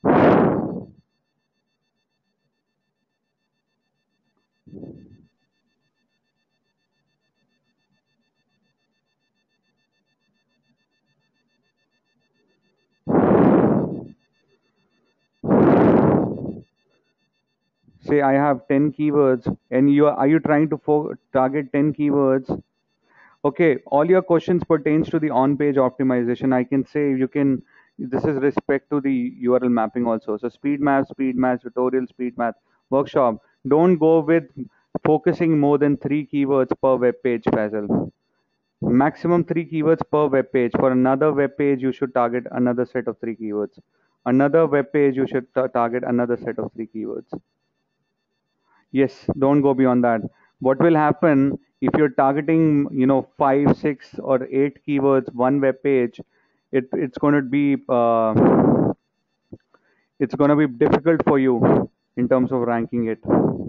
Say I have 10 keywords and are you trying to target 10 keywords? Okay, all your questions pertains to the on-page optimization. I can say you can, this is respect to the URL mapping also. So speed math, tutorial, speed math, workshop. Don't go with focusing more than three keywords per web page, Faisal. Maximum three keywords per web page. For another web page, you should target another set of three keywords. Another web page, you should target another set of three keywords. Yes, don't go beyond that. What will happen if you're targeting, five, six, or eight keywords one web page? It's going to be difficult for you in terms of ranking it.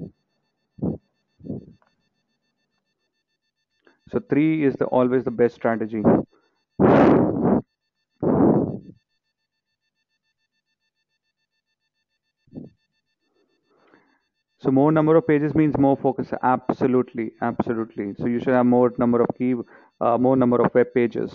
So three is always the best strategy. So more number of pages means more focus. Absolutely, absolutely. So you should have more number of more number of web pages.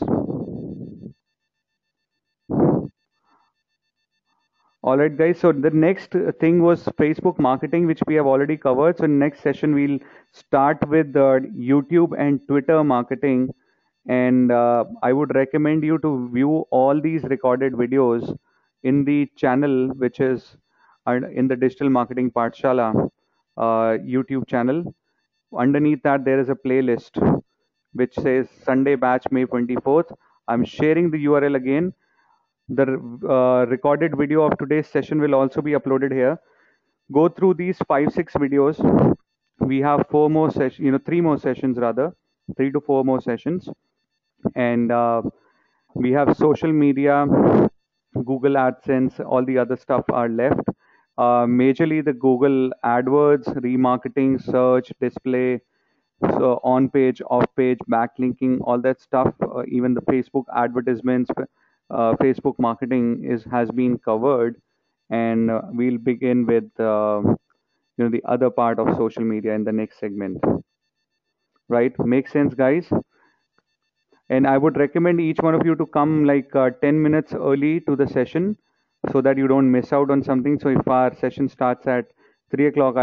All right, guys. So the next thing was Facebook marketing, which we have already covered. So next session we'll start with YouTube and Twitter marketing, and I would recommend you to view all these recorded videos in the channel, which is in the Digital Marketing Paathshala YouTube channel. Underneath that, there is a playlist which says Sunday batch May 24th. I'm sharing the URL again. The recorded video of today's session will also be uploaded here. Go through these 5-6 videos. We have three more sessions rather, 3 to 4 more sessions, and we have social media, Google AdSense, all the other stuff are left. Majorly the Google AdWords, remarketing, search, display, so on page, off page, backlinking, all that stuff, even the Facebook advertisements, Facebook marketing has been covered, and we'll begin with the other part of social media in the next segment. Right? Makes sense, guys? And I would recommend each one of you to come like 10 minutes early to the session so that you don't miss out on something. So if our session starts at 3 o'clock,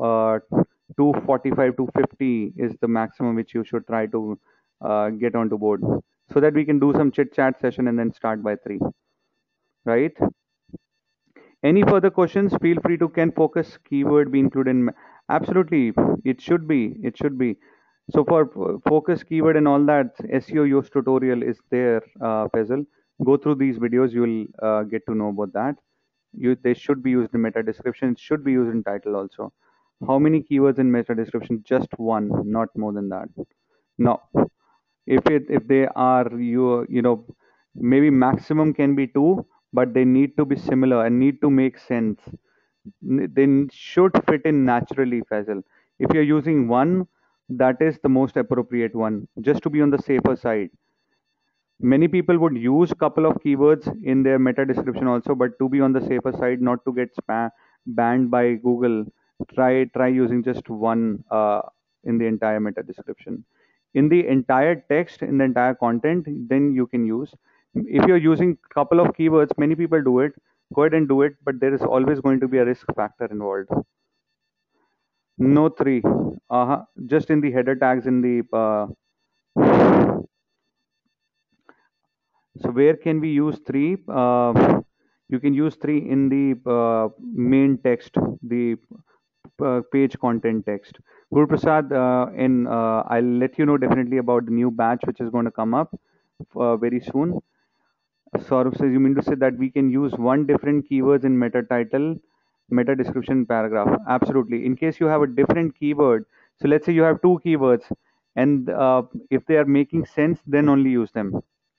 2:45, 2:50 is the maximum which you should try to get onto board so that we can do some chit chat session and then start by 3. Right? Any further questions? Feel free to. Can focus keyword be included in? Absolutely, it should be. It should be. So for focus keyword and all that, SEO use tutorial is there, Faisal. Go through these videos, you will get to know about that. They should be used in meta description. Should be used in title also. How many keywords in meta description? Just one, not more than that. No, if they are maybe maximum can be two, but they need to be similar and need to make sense. They should fit in naturally, Faisal. If you're using one, that is the most appropriate one, just to be on the safer side. Many people would use a couple of keywords in their meta description also, but to be on the safer side, not to get banned by Google, try using just one in the entire meta description. In the entire text, in the entire content, then you can use. If you're using a couple of keywords, many people do it. Go ahead and do it, but there is always going to be a risk factor involved. No three. Just in the header tags in the so where can we use three? You can use three in the main text, the page content text. Guru Prasad, I'll let you know definitely about the new batch which is going to come up very soon. Saurabh says, you mean to say that we can use one different keywords in meta title, meta description paragraph? Absolutely. In case you have a different keyword, so let's say you have two keywords, and if they are making sense, then only use them.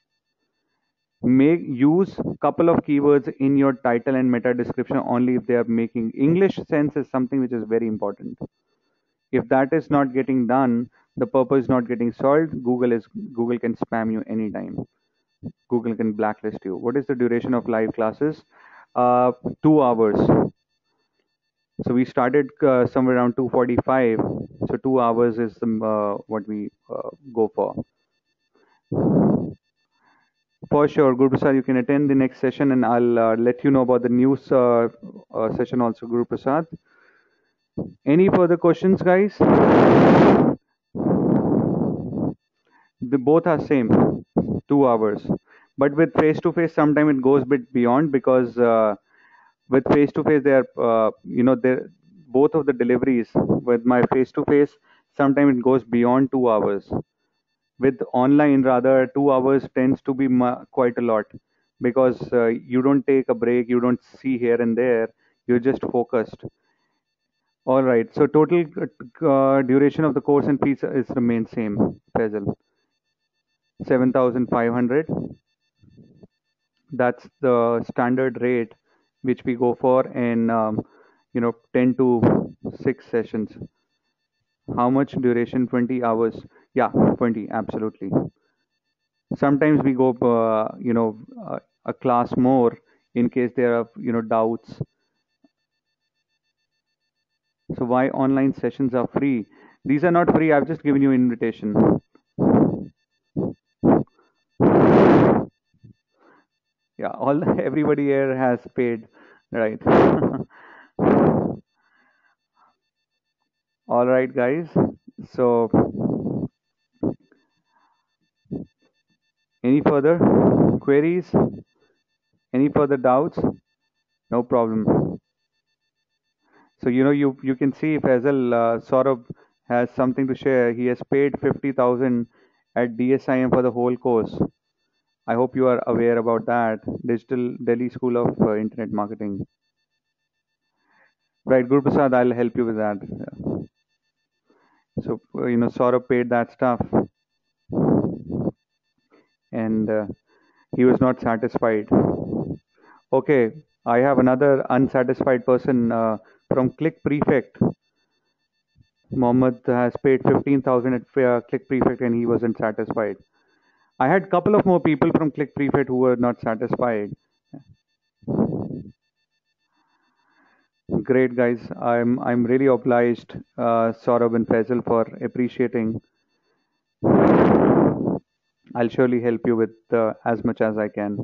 Use couple of keywords in your title and meta description only if they are making English sense is something which is very important. If that is not getting done, the purpose is not getting solved. Google can spam you anytime. Google can blacklist you. What is the duration of live classes? 2 hours. So we started somewhere around 2:45. So 2 hours is what we go for. For sure, Guru Prasad, you can attend the next session, and I'll let you know about the news session also, Guru Prasad. Any further questions, guys? The both are same, 2 hours. But with face-to-face, sometimes it goes a bit beyond because with face-to-face, they're both of the deliveries. With my face-to-face, sometimes it goes beyond 2 hours. With online, rather, 2 hours tends to be quite a lot because you don't take a break, you don't see here and there, you're just focused. All right. So total duration of the course and fees is remain same, Faisal. 7,500. That's the standard rate which we go for in 10 to 6 sessions. How much duration? 20 hours. Yeah, 20. Absolutely. Sometimes we go a class more in case there are doubts. So why online sessions are free? These are not free. I've just given you an invitation. Yeah, all everybody here has paid, right? All right, guys. So any further queries? Any further doubts? No problem. So you can see Faisal Saurabh has something to share. He has paid 50,000 at DSIM for the whole course. I hope you are aware about that. Digital Delhi School of Internet Marketing. Right, Guru Prasad, I'll help you with that. So Saurabh paid that stuff, and he was not satisfied. Okay, I have another unsatisfied person from Click Prefect. Mohammed has paid 15,000 at Click Prefect and he wasn't satisfied. I had a couple of more people from Click Prefect who were not satisfied. Great, guys. I'm really obliged, Saurabh and Faisal, for appreciating. I'll surely help you with as much as I can.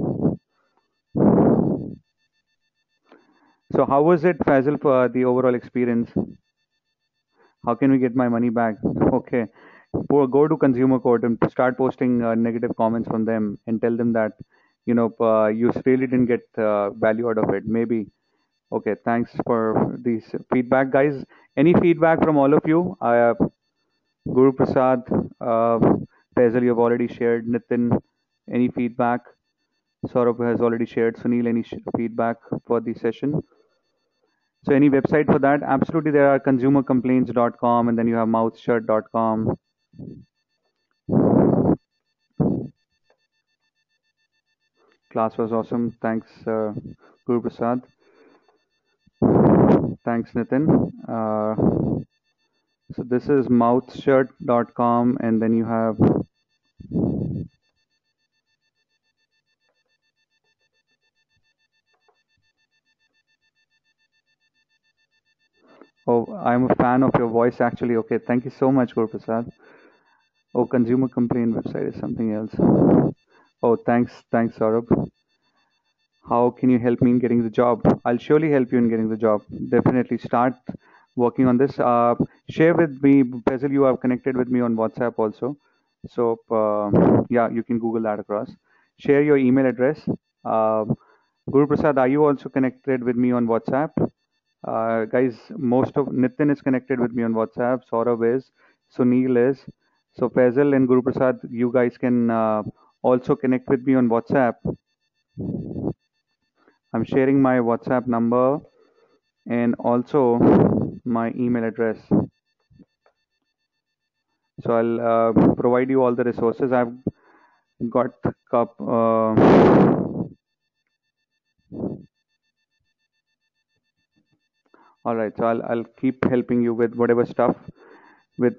So how was it, Faisal, for the overall experience? How can we get my money back? Okay. Go to consumer court and start posting negative comments from them and tell them that, you really didn't get value out of it. Maybe. Okay. Thanks for this feedback, guys. Any feedback from all of you? Guru Prasad, Faisal, you've already shared. Nitin, any feedback? Saurabh has already shared. Sunil, any feedback for the session? So any website for that? Absolutely, there are consumercomplaints.com and then you have mouthshut.com. Class was awesome. Thanks, Guru Prasad. Thanks, Nitin. So this is mouthshirt.com, and then you have, oh, I'm a fan of your voice actually. Okay, thank you so much, Guru Prasad. Oh, consumer complaint website is something else. Oh, thanks, Saurabh. How can you help me in getting the job? I'll surely help you in getting the job. Definitely start working on this. Share with me, Basil, you are connected with me on WhatsApp also. So, yeah, you can Google that across. Share your email address. Uh, Guru Prasad, are you also connected with me on WhatsApp? Guys, most of Nitin is connected with me on WhatsApp. Saurav is. Sunil is. So, Faisal and Guru Prasad, you guys can also connect with me on WhatsApp. I'm sharing my WhatsApp number and also my email address. So I'll provide you all the resources. I've got cup. All right. So I'll keep helping you with whatever stuff. With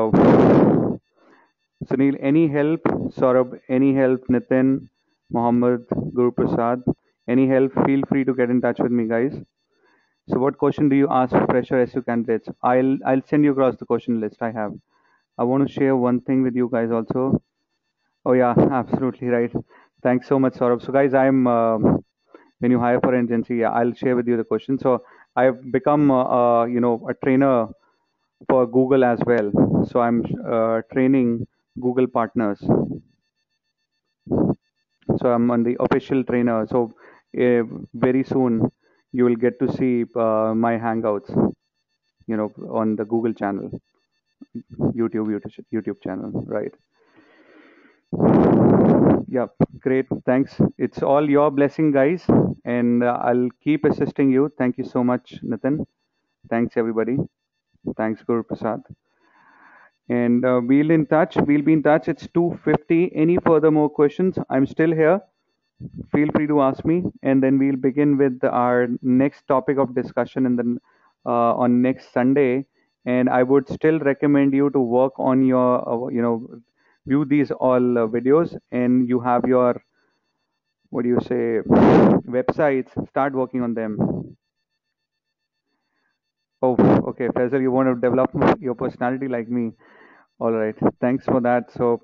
Sunil, any help? Saurabh, any help? Nitin, Mohammed, Guru Prasad, any help? Feel free to get in touch with me, guys. So what question do you ask for fresher SU candidates? I'll send you across the question list I have. I want to share one thing with you guys also. Oh yeah, absolutely right. Thanks so much, Saurabh. So guys, I'm when you hire for an agency, yeah, I'll share with you the question. So I've become a trainer for Google as well. So I'm training Google partners. So I'm on the official trainer. So very soon you will get to see my hangouts, on the Google channel, YouTube channel, right? Yeah, great. Thanks. It's all your blessing, guys, and I'll keep assisting you. Thank you so much, Nitin. Thanks, everybody. Thanks, Guru Prasad. And we'll in touch. We'll be in touch. It's 2:50. Any further more questions? I'm still here. Feel free to ask me, and then we'll begin with our next topic of discussion on next Sunday. And I would still recommend you to work on your, view these all videos, and you have your, what do you say, websites. Start working on them. Oh, okay, Faisal, you want to develop your personality like me. All right, thanks for that. So,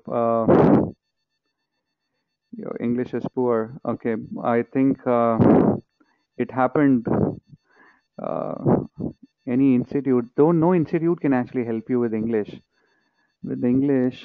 your English is poor. Okay, I think it happened. Uh, any institute, though no institute can actually help you with English. With English,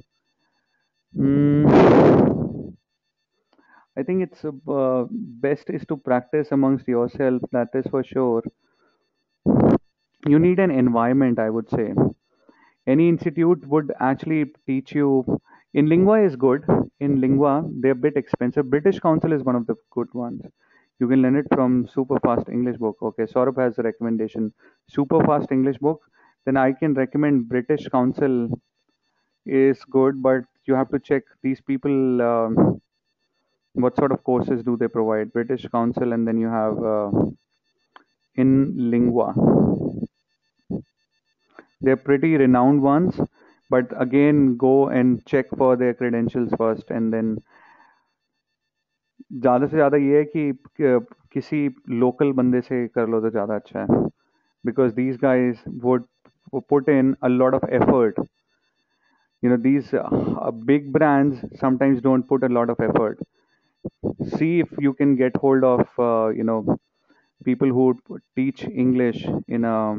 I think it's best is to practice amongst yourself. That is for sure. You need an environment, I would say. Any institute would actually teach you. In lingua is good. In lingua, they're a bit expensive. British Council is one of the good ones. You can learn it from super fast English book. Okay, Saurabh has a recommendation, super fast English book. Then I can recommend British Council is good, but you have to check these people, what sort of courses do they provide. British Council, and then you have in lingua. They're pretty renowned ones, but again, go and check for their credentials first, and then ज़्यादा से ज़्यादा ये है कि किसी local बंदे से कर लो तो ज़्यादा अच्छा है, because these guys would put in a lot of effort. These big brands sometimes don't put a lot of effort. See if you can get hold of people who teach English in a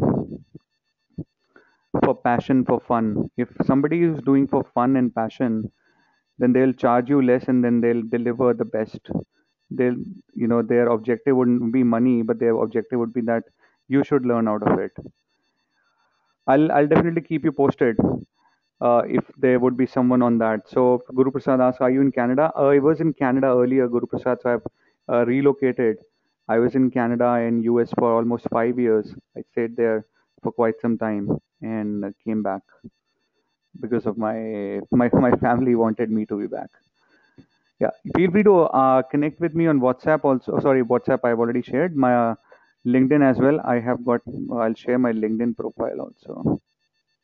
for passion, for fun. If somebody is doing for fun and passion, then they'll charge you less and then they'll deliver the best. They'll, their objective wouldn't be money, but their objective would be that you should learn out of it. I'll definitely keep you posted if there would be someone on that. So Guru Prasad asks, are you in Canada? I was in Canada earlier, Guru Prasad, so I've relocated. I was in Canada and US for almost 5 years. I stayed there for quite some time and came back because of my family wanted me to be back. Yeah, feel free to connect with me on WhatsApp also. Sorry, WhatsApp I've already shared. My LinkedIn as well. I'll share my LinkedIn profile also.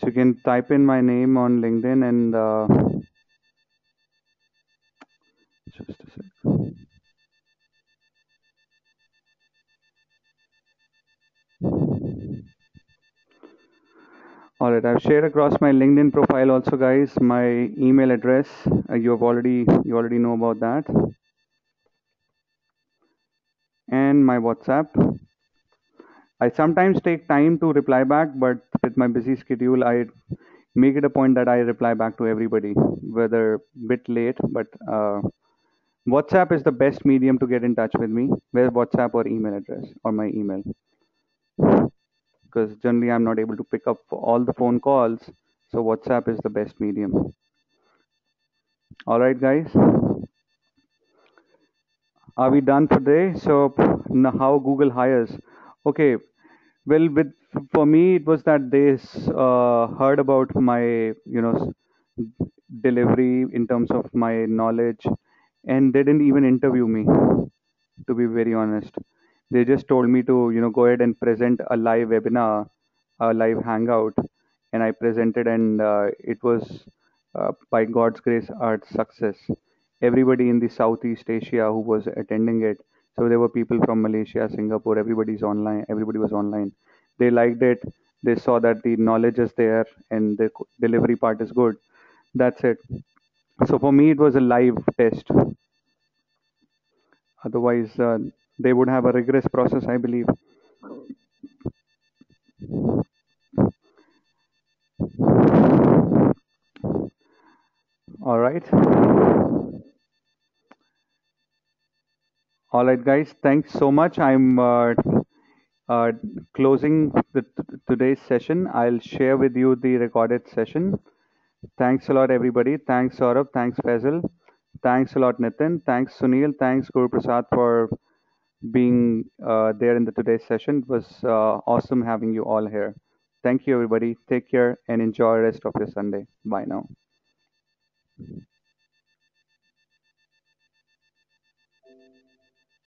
So you can type in my name on LinkedIn and just a sec. All right, I've shared across my LinkedIn profile also, guys. My email address. You already know about that, and my WhatsApp. I sometimes take time to reply back, but with my busy schedule, I make it a point that I reply back to everybody, whether bit late. But WhatsApp is the best medium to get in touch with me, whether WhatsApp or email address or my email, because generally I'm not able to pick up all the phone calls. So WhatsApp is the best medium. All right, guys, are we done for today? So now how Google hires? Okay, well, with for me it was that they heard about my delivery in terms of my knowledge, and they didn't even interview me, to be very honest. They just told me to, go ahead and present a live webinar, a live hangout, and I presented, and it was, by God's grace, a success. Everybody in the Southeast Asia who was attending it, so there were people from Malaysia, Singapore, everybody was online. They liked it. They saw that the knowledge is there and the delivery part is good. That's it. So for me, it was a live test. Otherwise, they would have a rigorous process, I believe. All right. All right, guys. Thanks so much. I'm uh, closing today's session. I'll share with you the recorded session. Thanks a lot, everybody. Thanks, Saurabh. Thanks, Faisal. Thanks a lot, Nitin. Thanks, Sunil. Thanks, Guru Prasad, for being there in the today's session. It was awesome having you all here. Thank you, everybody. Take care and enjoy the rest of your Sunday. Bye now.